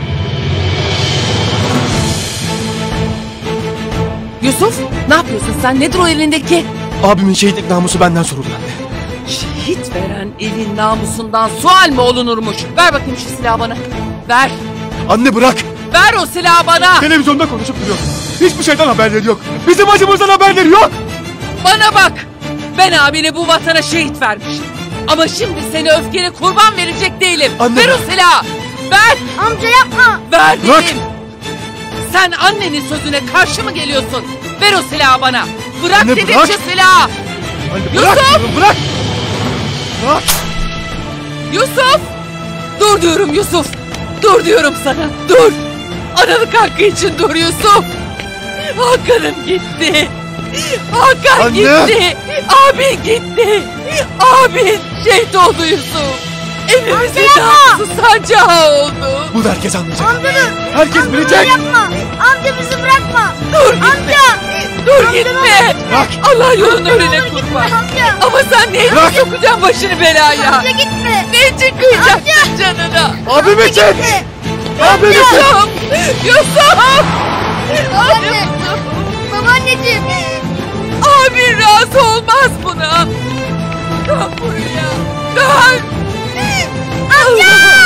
Yusuf, ne yapıyorsun sen? Nedir o elindeki?
Abimin şehitlik namusu benden soruldu anne.
Şehit veren elin namusundan sual mi olunurmuş? Ver bakayım şu silahı bana. Ver.
Anne bırak.
Ver o silahı bana.
Televizyonda konuşup duruyor. Hiçbir şeyden haberleri yok. Bizim acımızdan haberleri yok.
Bana bak. Ben abine bu vatana şehit vermişim. Ama şimdi seni öfkene kurban verecek değilim.
Anne.
Ver o silahı. Ver.
Amca yapma.
Ver
Bırak.
dedim. Sen annenin sözüne karşı mı geliyorsun? Ver o silahı bana. Bırak
Anne,
dedim
bırak.
şu silahı.
Anne,
Yusuf.
bırak. Bırak. Bırak.
Yusuf. Dur diyorum Yusuf. Dur diyorum sana. Dur. Analık hakkı için dur Yusuf. Hakan'ım gitti. Hakan
Anne.
gitti. Abin gitti. Abin şehit oldu Yusuf. Evimizin namusu sancağı oldu.
Bu da herkes anlayacak.
Amca dur.
Herkes
Amca
bilecek.
dur yapma. Amca bizi bırakma.
Dur gitme.
Amca.
Dur
Amca,
gitme.
Bırak.
Allah yolun
Amca,
önüne
amca,
kurban.
amca.
Ama sen neyin
Bırak.
sokacaksın başını belaya?
Amca gitme.
Ne için kıyacaksın canına?
Abim için. Abim için.
Yusuf! Yusuf!
Babaanne. Babaanneciğim.
Abin razı olmaz buna. Dön buraya. Dön.
Amca!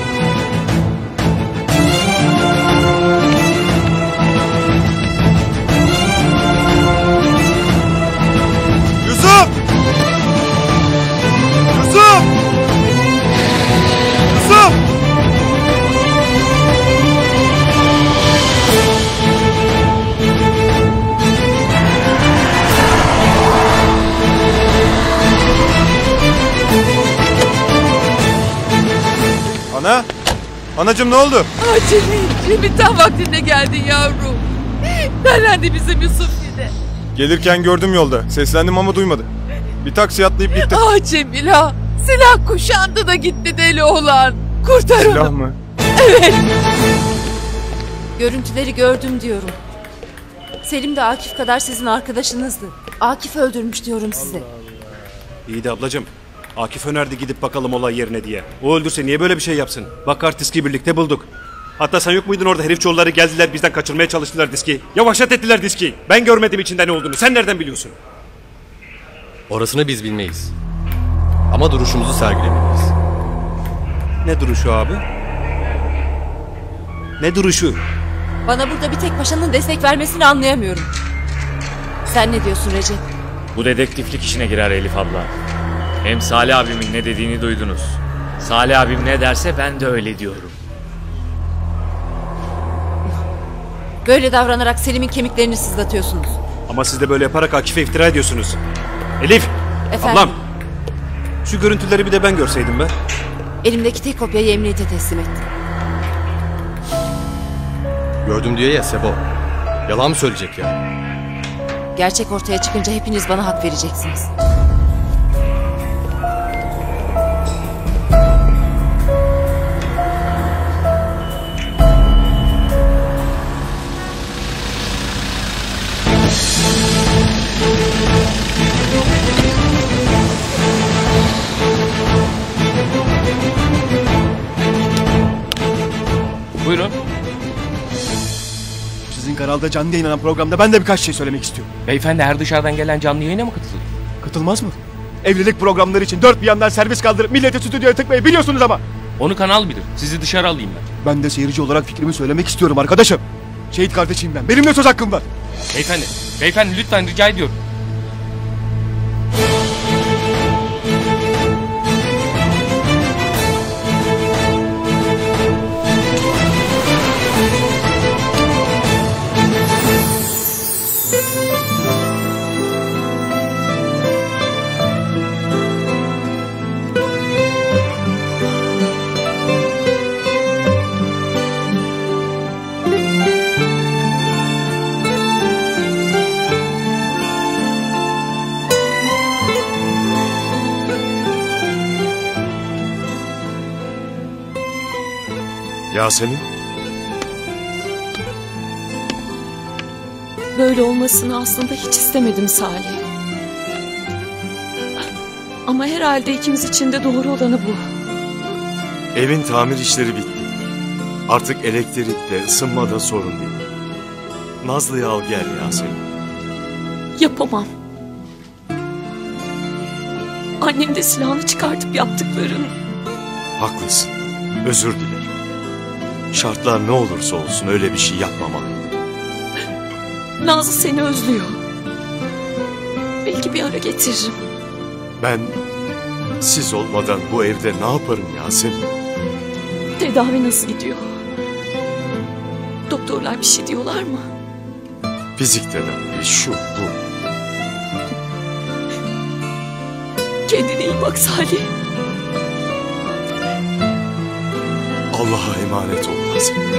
Yusuf! Yusuf! Yusuf!
Anacığım ne oldu?
Ah Cemil, Cemil tam vaktinde geldin yavrum. Neredendi bizim Yusuf yine?
Gelirken gördüm yolda. Seslendim ama duymadı. Bir taksiye atlayıp gittim.
Ah Cemil ha. Silah kuşandı da gitti deli oğlan. Kurtar onu.
Silah mı?
Evet.
Görüntüleri gördüm diyorum. Selim de Akif kadar sizin arkadaşınızdı. Akif öldürmüş diyorum size.
İyi de ablacığım. Akif önerdi gidip bakalım olay yerine diye. O öldürse niye böyle bir şey yapsın? Bak Artisk'i birlikte bulduk. Hatta sen yok muydun orada? Herifçoğulları geldiler bizden kaçırmaya çalıştılar diski. Yavaşlat ettiler diski. Ben görmedim içinde ne olduğunu. Sen nereden biliyorsun?
Orasını biz bilmeyiz. Ama duruşumuzu sergilemeliyiz.
Ne duruşu abi? Ne duruşu?
Bana burada bir tek paşanın destek vermesini anlayamıyorum. Sen ne diyorsun Recep?
Bu dedektiflik işine girer Elif abla. Hem Salih abimin ne dediğini duydunuz. Salih abim ne derse ben de öyle diyorum.
Böyle davranarak Selim'in kemiklerini sızlatıyorsunuz.
Ama siz de böyle yaparak Akif'e iftira ediyorsunuz. Elif!
Efendim?
Ablam! Şu görüntüleri bir de ben görseydim be.
Elimdeki tek kopyayı emniyete teslim ettim.
Gördüm diyor ya Sebo. Yalan mı söyleyecek ya?
Gerçek ortaya çıkınca hepiniz bana hak vereceksiniz.
Buyurun.
Sizin kanalda canlı yayınlanan programda ben de birkaç şey söylemek istiyorum.
Beyefendi her dışarıdan gelen canlı yayına mı katılır?
Katılmaz mı? Evlilik programları için dört bir yandan servis kaldırıp milleti stüdyoya tıkmayı biliyorsunuz ama.
Onu kanal bilir. Sizi dışarı alayım ben.
Ben de seyirci olarak fikrimi söylemek istiyorum arkadaşım. Şehit kardeşim ben. Benim de söz hakkım var.
Beyefendi, beyefendi lütfen rica ediyorum.
Yasemin?
Böyle olmasını aslında hiç istemedim Salih. Ama herhalde ikimiz için de doğru olanı bu.
Evin tamir işleri bitti. Artık elektrikte, ısınmada sorun değil. Nazlı'yı al gel Yasemin.
Yapamam. Annem de silahını çıkartıp yaptıklarını.
Haklısın. Özür dilerim. Şartlar ne olursa olsun öyle bir şey yapmamalı.
Nazlı seni özlüyor. Belki bir ara getiririm.
Ben siz olmadan bu evde ne yaparım Yasemin?
Tedavi nasıl gidiyor? Doktorlar bir şey diyorlar mı?
Fizik tedavi, şu bu.
Kendine iyi bak Salih.
Allah'a emanet ol Yasemin.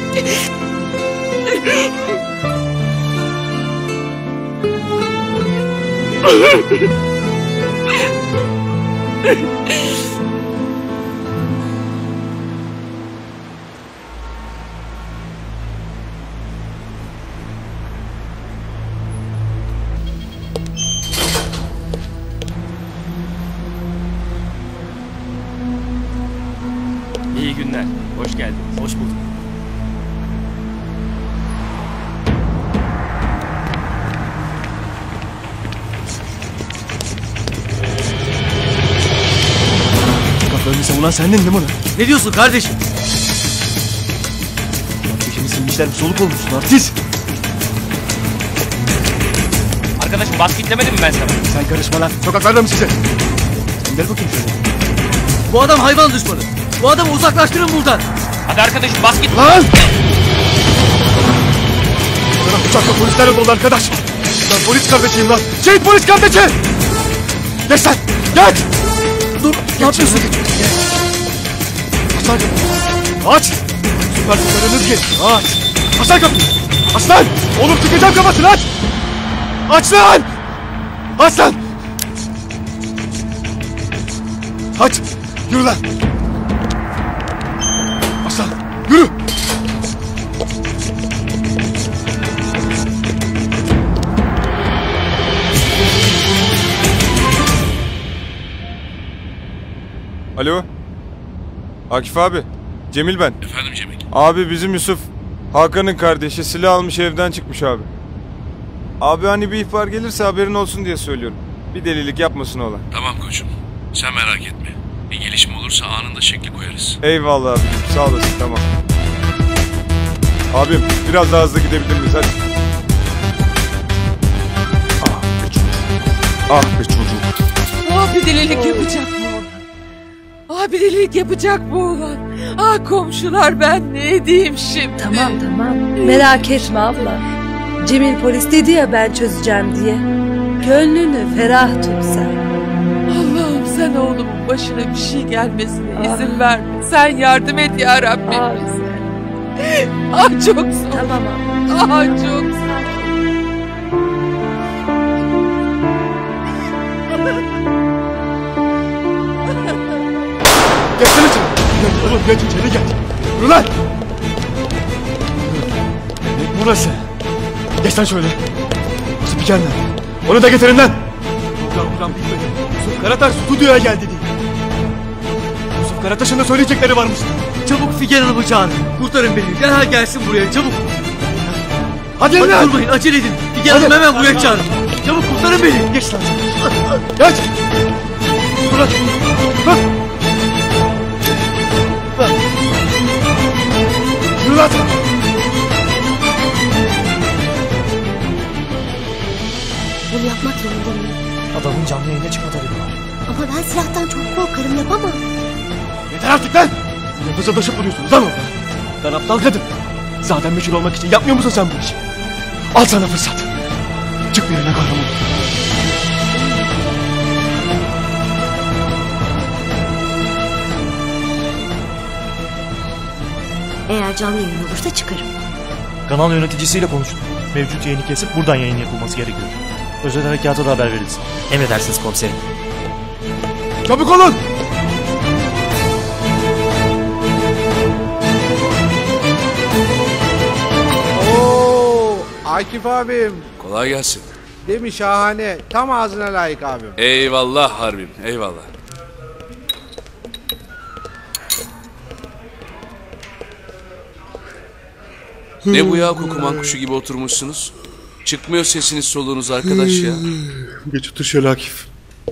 İyi günler. Hoş geldiniz.
Hoş bulduk. Kaplarını savunan sendin değil mi lan?
Ne diyorsun kardeşim?
Peşini silmişler bir soluk olmuşsun artist.
Arkadaşım basketlemedim mi ben sana?
Sen karışma lan. Sokaklarda mı size? Sen gel bakayım şöyle.
Bu adam hayvan düşmanı. Bu adamı uzaklaştırın buradan. Hadi arkadaşım basket.
Lan! Bana bıçakla polislerle dolu arkadaş. Ben polis kardeşiyim lan. Şehit polis kardeşi! Geç sen! Geç! Dur! Ne yapıyorsun? Aç lan! Aç! Süper süperiniz gel. Aç! Aç lan kapıyı! Aç lan! Oğlum tıkacağım kafasını aç! Aç lan! Aç lan! Aç! Yürü lan! Aç lan! Yürü!
Alo. Akif abi. Cemil ben.
Efendim Cemil.
Abi bizim Yusuf Hakan'ın kardeşi silah almış evden çıkmış abi. Abi hani bir ihbar gelirse haberin olsun diye söylüyorum. Bir delilik yapmasın oğlan.
Tamam koçum. Sen merak etme. Bir gelişme olursa anında şekli koyarız.
Eyvallah abi. Sağ olasın tamam. Abim biraz daha hızlı gidebilir miyiz hadi. Ah be çocuk. Ah be çocuk.
Ah bir delilik yapacak mı oğlan? Ah bir delilik yapacak mı oğlan? Ah komşular ben ne edeyim şimdi?
Tamam tamam. Merak etme abla. Cemil polis dedi ya ben çözeceğim diye. Gönlünü ferah tut sen.
Allah'ım sen oğlumun başına bir şey gelmesine ah. izin verme. Sen yardım et ya Rabbim. Ah, ah çok zor.
Tamam abla.
Ah çok zor.
Gelsene içeri. Gel oğlum geç içeri gel. Yürü lan. Ne burası? Geç lan şöyle. Yusuf Figen'den. Onu da getirin lan. Program program bitmedi. Yusuf Karataş stüdyoya geldi diye. Yusuf Karataş'ın da söyleyecekleri varmış.
Çabuk Figen Hanım'ı çağırın. Kurtarın beni. Derhal gelsin buraya çabuk.
Hadi,
Hadi
lan.
durmayın acele edin. Figen Hanım'ı hemen buraya çağırın. Çabuk kurtarın beni.
Geç lan. Geç. Dur lan. Dur. Yürü lan.
Bunu yapmak zorunda mıyım?
Adamın canlı yayına çıkma talebi var.
Ama ben silahtan çok korkarım, yapamam.
Yeter artık lan! Nefes adaşıp duruyorsunuz lan orada. Lan aptal kadın. Zaten meşhur olmak için yapmıyor musun sen bu işi? Al sana fırsat. Çık bir yerine kahraman.
Eğer canlı yayın olursa çıkarım.
Kanal yöneticisiyle konuştum. Mevcut yayını kesip buradan yayın yapılması gerekiyor. Özel harekata da haber verilsin. Emredersiniz komiserim.
Çabuk olun!
Oo, Akif abim.
Kolay gelsin.
Değil mi şahane? Tam ağzına layık abim.
Eyvallah harbim, eyvallah. Ne bu ya kukuman kuşu gibi oturmuşsunuz? Çıkmıyor sesiniz soluğunuz arkadaş ya.
Geç otur şöyle Akif.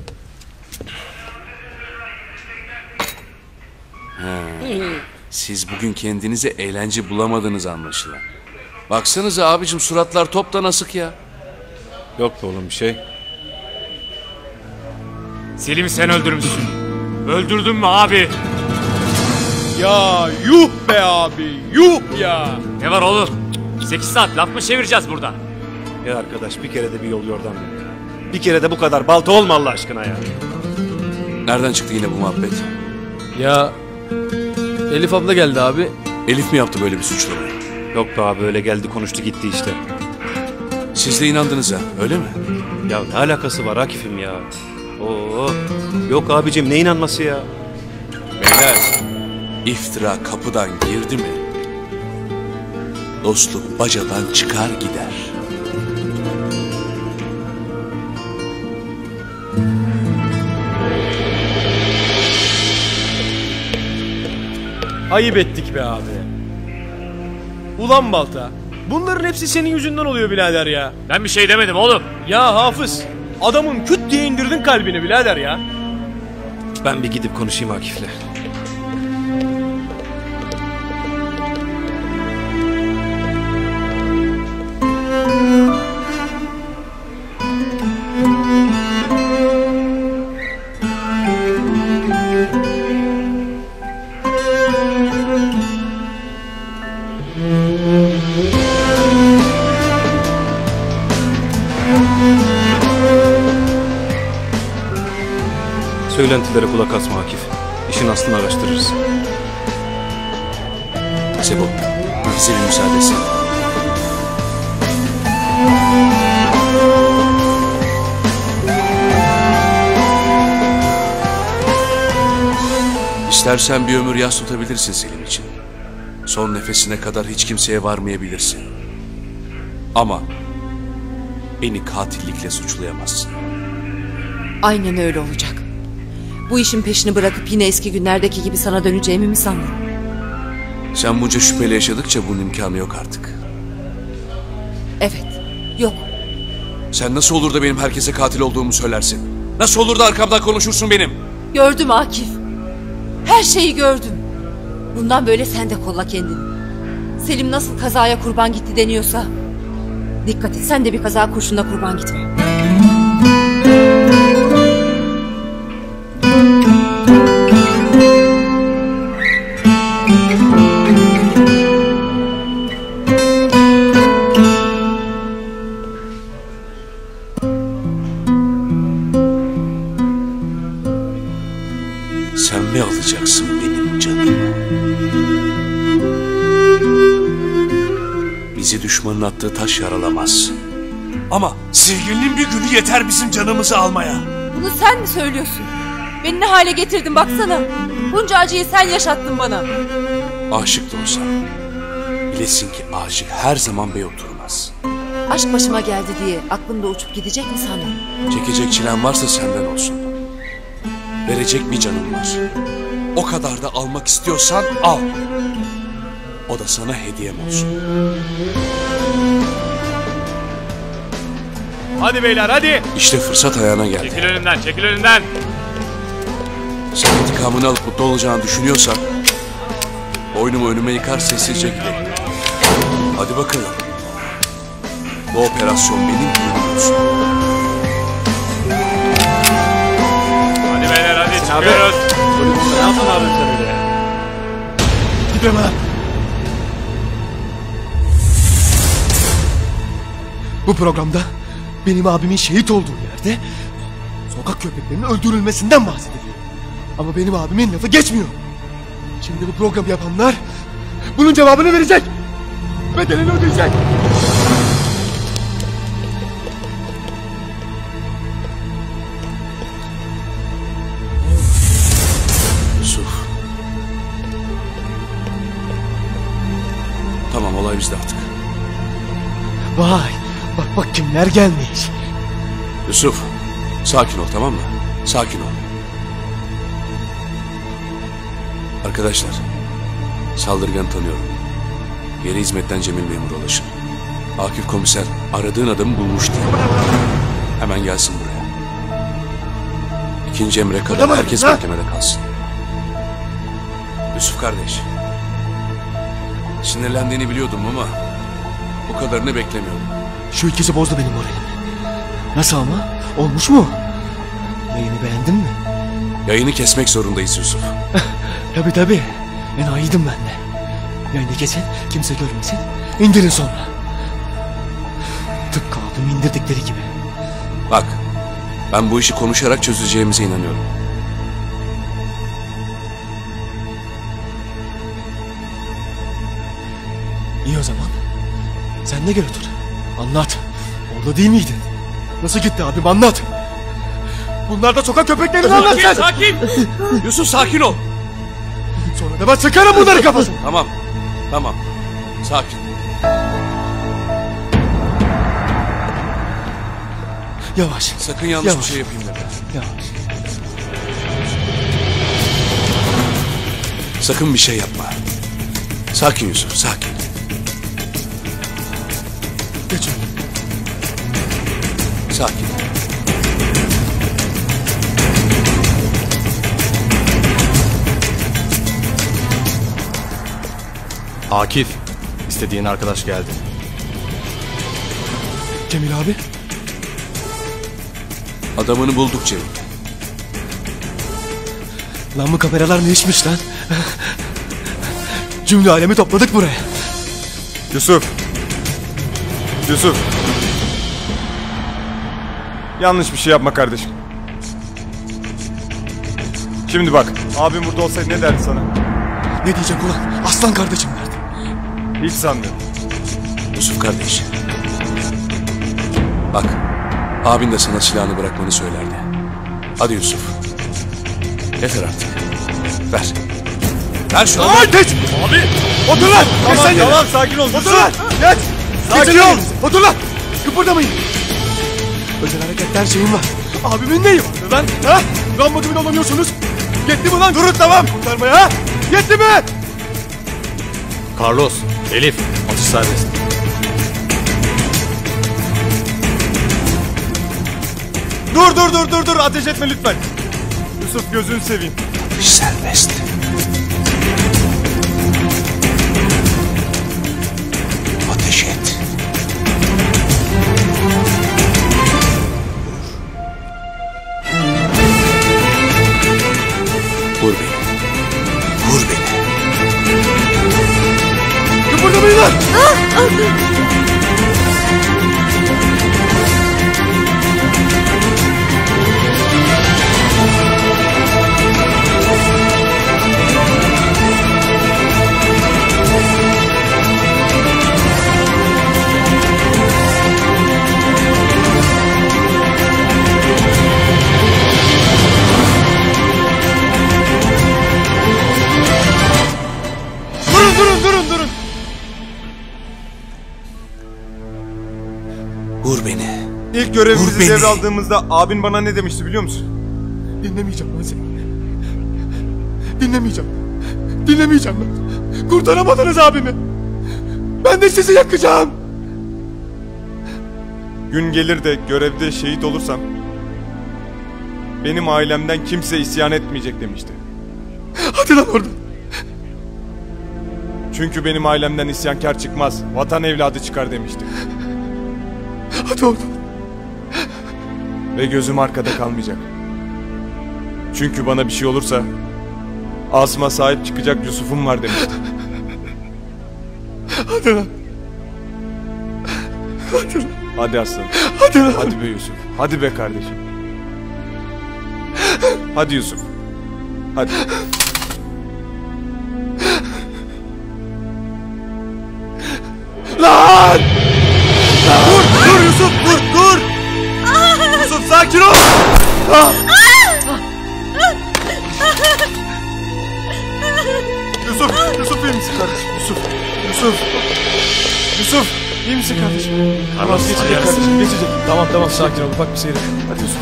Ha, siz bugün kendinize eğlence bulamadınız anlaşılan. Baksanıza abicim suratlar toptan asık ya.
Yok be oğlum bir şey.
Selim'i sen öldürmüşsün. Öldürdün mü abi?
Ya yuh be abi yuh ya.
Ne var oğlum? sekiz saat laf mı çevireceğiz burada?
Ya arkadaş bir kere de bir yol yordan bil. Bir kere de bu kadar balta olma Allah aşkına ya.
Nereden çıktı yine bu muhabbet?
Ya Elif abla geldi abi.
Elif mi yaptı böyle bir suçlamayı?
Yok be abi öyle geldi konuştu gitti işte.
Siz de inandınız ha öyle mi?
Ya ne alakası var Akif'im ya? Oo, yok abicim ne inanması ya?
Beyler iftira kapıdan girdi mi? Dostluk bacadan çıkar gider.
Ayıp ettik be abi. Ulan balta. Bunların hepsi senin yüzünden oluyor birader ya.
Ben bir şey demedim oğlum.
Ya Hafız. Adamın küt diye indirdin kalbini birader ya.
Ben bir gidip konuşayım Akif'le. Söylentilere kulak asma Akif. İşin aslını araştırırız.
Sebo, bize bir müsaade etsin. İstersen bir ömür yas tutabilirsin Selim için. Son nefesine kadar hiç kimseye varmayabilirsin. Ama beni katillikle suçlayamazsın.
Aynen öyle olacak. Bu işin peşini bırakıp yine eski günlerdeki gibi sana döneceğimi mi sandın?
Sen bunca şüpheyle yaşadıkça bunun imkanı yok artık.
Evet, yok.
Sen nasıl olur da benim herkese katil olduğumu söylersin? Nasıl olur da arkamdan konuşursun benim?
Gördüm Akif. Her şeyi gördüm. Bundan böyle sen de kolla kendini. Selim nasıl kazaya kurban gitti deniyorsa... dikkat et, sen de bir kaza kurşunla kurban gitme.
Sen mi alacaksın benim canımı? Bizi düşmanın attığı taş yaralamaz. Ama sevgilinin bir günü yeter bizim canımızı almaya.
Bunu sen mi söylüyorsun? Beni ne hale getirdin baksana. Bunca acıyı sen yaşattın bana.
Aşık da olsam bilesin ki aşık her zaman bey oturmaz.
Aşk başıma geldi diye aklımda uçup gidecek mi sandın?
Çekecek çilen varsa senden olsun. Verecek bir canım var. O kadar da almak istiyorsan al. O da sana hediyem olsun.
Hadi beyler hadi.
İşte fırsat ayağına geldi.
Çekil önümden, çekil önümden.
Sen intikamını alıp mutlu olacağını düşünüyorsan boynumu önüme yıkar sessizce gidelim. Hadi bakalım. Bu operasyon benim günüm olsun.
Hadi beyler hadi çıkıyoruz.
Ne yaptın abi sen öyle?
Gidemem. Bu programda benim abimin şehit olduğu yerde sokak köpeklerinin öldürülmesinden bahsediliyor. Ama benim abimin lafı geçmiyor. Şimdi bu programı yapanlar bunun cevabını verecek. Bedelini ödeyecek.
Yusuf. Tamam, olay bizde artık.
Vay, bak bak kimler gelmiş.
Yusuf, sakin ol, tamam mı? Sakin ol. Arkadaşlar, saldırganı tanıyorum. Yeni hizmetten Cemil memur ulaşın. Akif komiser aradığın adamı bulmuş diye. Hemen gelsin buraya. İkinci emre kadar
Adamı,
herkes
ha?
beklemede kalsın. Yusuf kardeş. Sinirlendiğini biliyordum ama bu kadarını beklemiyordum.
Şu ikisi bozdu benim moralimi. Nasıl ama? Olmuş mu? Yayını beğendin mi?
Yayını kesmek zorundayız Yusuf.
Tabii tabii. Enayiydim ben de. Yayını kesin, kimse görmesin. İndirin sonra. Tıpkı abimi indirdikleri gibi.
Bak, ben bu işi konuşarak çözeceğimize inanıyorum.
İyi o zaman. Sen de gel otur. Anlat. Orada değil miydin? Nasıl gitti abim, anlat. Bunlar da sokak köpeklerini anlat sen.
Sakin, sakin. Yusuf sakin ol.
Sonra da ben sıkarım bunları kafasına.
Tamam, tamam. Sakin.
Yavaş.
Sakın yanlış
Yavaş.
bir şey yapayım deme.
Yavaş.
Sakın bir şey yapma. Sakin Yusuf, sakin.
Geç öyle.
Sakin.
Akif, istediğin arkadaş geldi.
Cemil abi.
Adamını bulduk Cemil.
Lan bu kameralar ne işmiş lan? Cümle alemi topladık buraya.
Yusuf. Yusuf. Yanlış bir şey yapma kardeşim. Şimdi bak, abim burada olsaydı ne derdi sana?
Ne diyecek ulan? Aslan kardeşim derdi.
Hiç sanmıyorum.
Yusuf kardeş. Bak, abin de sana silahını bırakmanı söylerdi. Hadi Yusuf. Yeter artık. Ver. Ver şunu.
Ay geç!
Abi!
Otur lan!
Tamam,
Geç sen
tamam,
yere.
sakin ol.
Otur lan! Geç! Sakin ol! Otur lan! Kıpırdamayın! Özel hareketler şeyim var. Abimin neyi var lan? Ha? Rambo gibi dolanıyorsunuz. Yetti mi lan? Durun tamam! Kurtarmaya ha? Yetti mi?
Carlos, Elif, atış serbest.
Dur dur dur dur dur! Ateş etme lütfen. Yusuf gözünü seveyim.
Atış serbest. Ateş et. Vur beni. Vur beni.
Kıpırdamayın lan! Durun durun durun durun!
Vur beni.
İlk görevimizi
Vur beni.
devraldığımızda abin bana ne demişti biliyor musun? Dinlemeyeceğim lan seni. Dinlemeyeceğim. Dinlemeyeceğim lan. Kurtaramadınız abimi. Ben de sizi yakacağım. Gün gelir de görevde şehit olursam benim ailemden kimse isyan etmeyecek demişti. Hadi lan oradan. Çünkü benim ailemden isyankar çıkmaz, vatan evladı çıkar demişti. Hadi oradan. Ve gözüm arkada kalmayacak. Çünkü bana bir şey olursa Asım'a sahip çıkacak Yusuf'um var demişti. Hadi lan. Hadi lan. Hadi aslanım. Hadi lan. Hadi be Yusuf. Hadi be kardeşim. Hadi Yusuf. Hadi. Lan! Dur, dur Yusuf, dur, dur! Yusuf sakin ol! Ah! Yusuf, Yusuf iyi misin kardeşim? Yusuf, Yusuf, Yusuf iyi misin kardeşim? Tamam, geçecek kardeşim, geçecek.
Tamam tamam sakin ol, bak bir seyret.
Hadi Yusuf.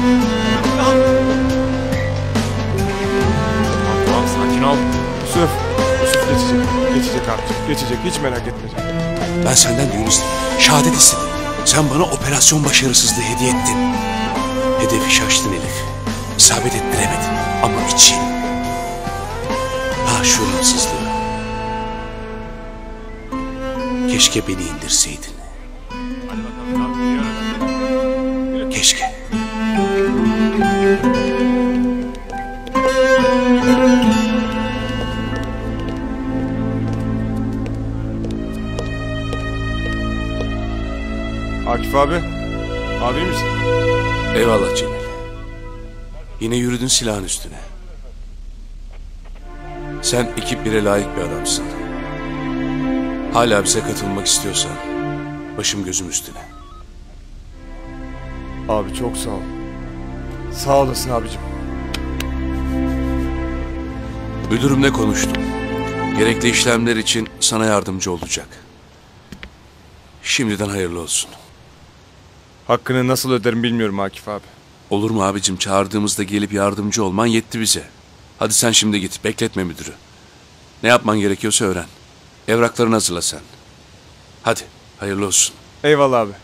Tamam sakin ol.
Yusuf, Yusuf geçecek, geçecek artık, geçecek, hiç merak etme canım.
Ben senden düğün istedim. Şehadet istedim. Sen bana operasyon başarısızlığı hediye ettin. Hedefi şaştın Elif. İsabet ettiremedin. Ama için... Ha şu hırsızlığı. Keşke beni indirseydin. Keşke.
Akif abi, abi misin?
Eyvallah Cemil. Yine yürüdün silahın üstüne. Sen ekip bire layık bir adamsın. Hala bize katılmak istiyorsan başım gözüm üstüne.
Abi çok sağ ol. Sağ olasın abicim.
Müdürümle konuştum. Gerekli işlemler için sana yardımcı olacak. Şimdiden hayırlı olsun.
Hakkını nasıl öderim bilmiyorum Akif abi.
Olur mu abicim, çağırdığımızda gelip yardımcı olman yetti bize. Hadi sen şimdi git, bekletme müdürü. Ne yapman gerekiyorsa öğren. Evraklarını hazırla sen. Hadi hayırlı olsun.
Eyvallah abi.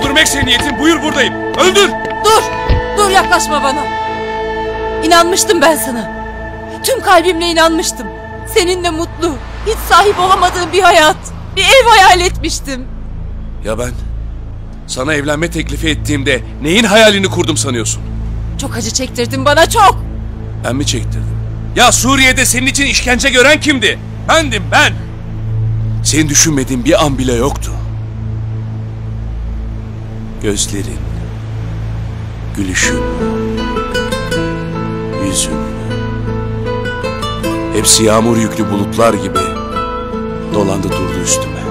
öldürmekse niyetin, buyur buradayım. Öldür!
Dur! Dur, yaklaşma bana. İnanmıştım ben sana. Tüm kalbimle inanmıştım. Seninle mutlu, hiç sahip olamadığım bir hayat, bir ev hayal etmiştim.
Ya ben sana evlenme teklifi ettiğimde neyin hayalini kurdum sanıyorsun?
Çok acı çektirdin bana, çok.
Ben mi çektirdim? Ya Suriye'de senin için işkence gören kimdi? Bendim ben. Senin düşünmediğin bir an bile yoktu. Gözlerin, gülüşün, yüzün, hepsi yağmur yüklü bulutlar gibi dolandı durdu üstüme.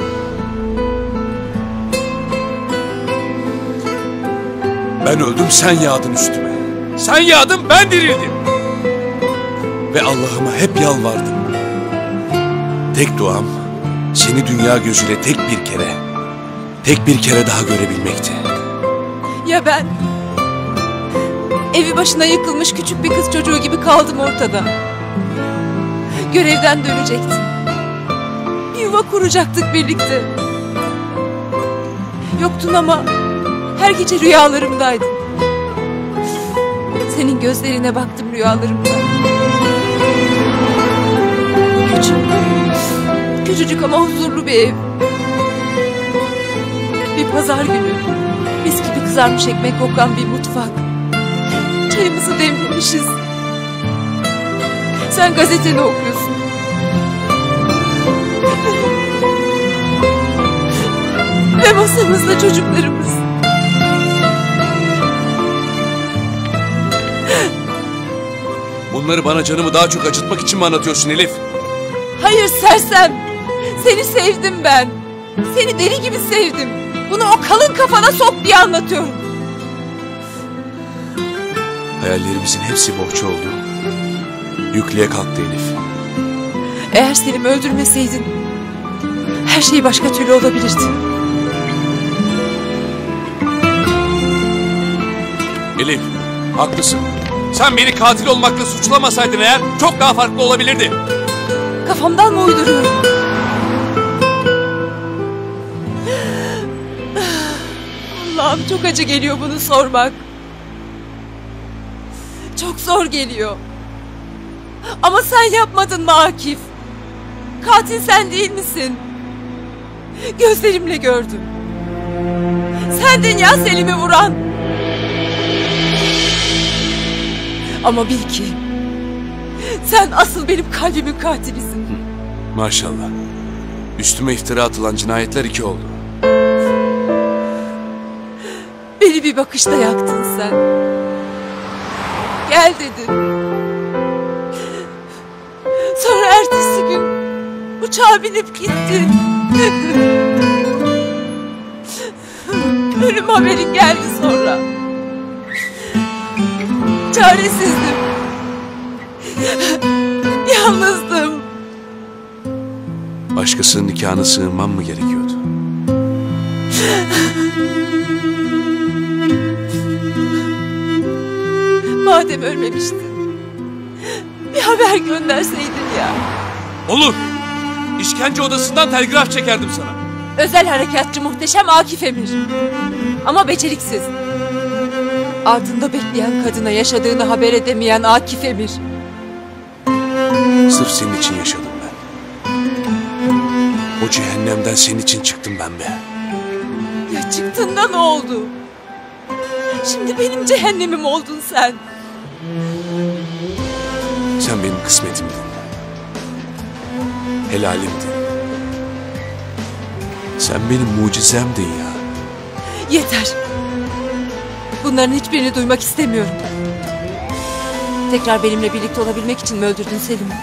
Ben öldüm, sen yağdın üstüme. Sen yağdın, ben dirildim. Ve Allah'ıma hep yalvardım. Tek duam seni dünya gözüyle tek bir kere, tek bir kere daha görebilmekti.
Ya ben? Evi başına yıkılmış küçük bir kız çocuğu gibi kaldım ortada. Görevden dönecektim. Bir yuva kuracaktık birlikte. Yoktun ama her gece rüyalarımdaydın. Senin gözlerine baktım rüyalarımda. Küçük, küçücük ama huzurlu bir ev. Bir pazar günü, mis gibi kızarmış ekmek kokan bir mutfak. Çayımızı demlemişiz. Sen gazeteni okuyorsun. Ve masamızda çocuklarımız.
Bunları bana canımı daha çok acıtmak için mi anlatıyorsun Elif?
Hayır sersem. Seni sevdim ben. Seni deli gibi sevdim. Bunu o kalın kafana sok diye anlatıyorum.
Hayallerimizin hepsi bohça oldu. Yüklüğe kalktı Elif.
Eğer Selim'i öldürmeseydin her şey başka türlü olabilirdi.
Elif, haklısın. Sen beni katil olmakla suçlamasaydın eğer çok daha farklı olabilirdi.
Kafamdan mı uyduruyorum? Allah'ım çok acı geliyor bunu sormak. Çok zor geliyor. Ama sen yapmadın mı Akif? Katil sen değil misin? Gözlerimle gördüm. Sendin ya Selim'i vuran. Ama bil ki sen asıl benim kalbimin katilisin.
Maşallah. Üstüme iftira atılan cinayetler iki oldu.
Beni bir bakışta yaktın sen. Gel dedim. Sonra ertesi gün uçağa binip gittin. Ölüm haberin geldi sonra. Çaresizdim. Yalnızdım.
Başkasının nikahına sığınmam mı gerekiyordu?
Madem ölmemiştin, bir haber gönderseydin ya.
Olur. İşkence odasından telgraf çekerdim sana.
Özel harekatçı muhteşem Akif Emir. Ama beceriksiz. Ardında bekleyen kadına yaşadığını haber edemeyen Akif Emir.
Sırf senin için yaşadım ben. O cehennemden senin için çıktım ben be.
Ya çıktın da ne oldu? Şimdi benim cehennemim oldun sen.
Sen benim kısmetimdin. Helalimdin. Sen benim mucizemdin ya.
Yeter. Bunların hiçbirini duymak istemiyorum. Tekrar benimle birlikte olabilmek için mi öldürdün Selim'i?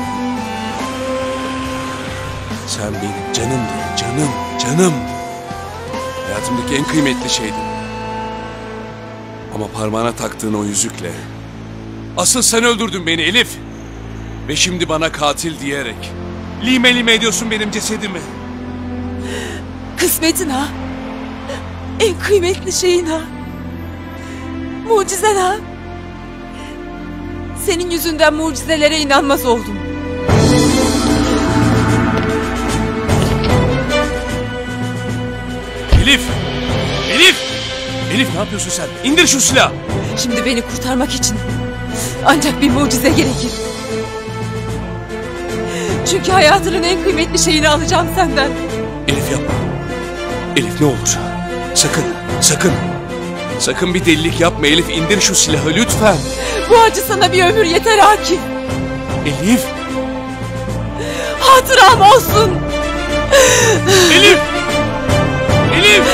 Sen benim canımdın, canım, canım. Hayatımdaki en kıymetli şeydin. Ama parmağına taktığın o yüzükle asıl sen öldürdün beni Elif. Ve şimdi bana katil diyerek lime lime ediyorsun benim cesedimi.
Kısmetin ha? En kıymetli şeyin ha? Mucizen ha? Senin yüzünden mucizelere inanmaz oldum.
Elif! Elif! Elif ne yapıyorsun sen? İndir şu silahı.
Şimdi beni kurtarmak için ancak bir mucize gerekir. Çünkü hayatının en kıymetli şeyini alacağım senden.
Elif yapma. Elif ne olur. Sakın, sakın. Sakın bir delilik yapma Elif. İndir şu silahı lütfen.
Bu acı sana bir ömür yeter Akif.
Elif.
Hatıram olsun.
Elif. Elif.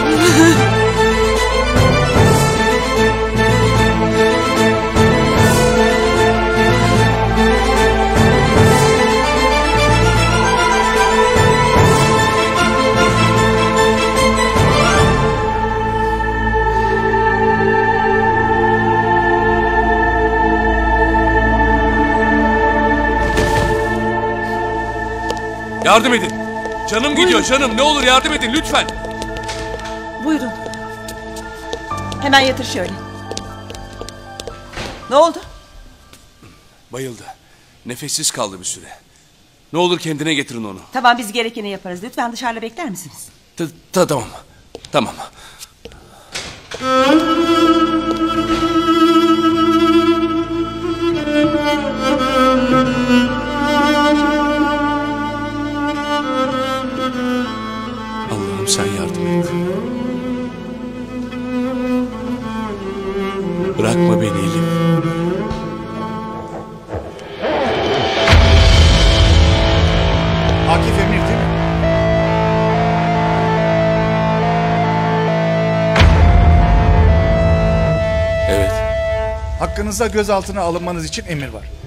Yardım edin. Canım gidiyor canım. Ne olur yardım edin lütfen.
Buyurun. Hemen yatır şöyle. Ne oldu?
Bayıldı. Nefessiz kaldı bir süre. Ne olur kendine getirin onu.
Tamam biz gerekeni yaparız. Lütfen dışarıda bekler misiniz?
Ta, ta, tamam. Tamam. Allah'ım sen yardım et. Bırakma beni Elif.
Akif Emir değil mi?
Evet.
Hakkınızda gözaltına alınmanız için emir var.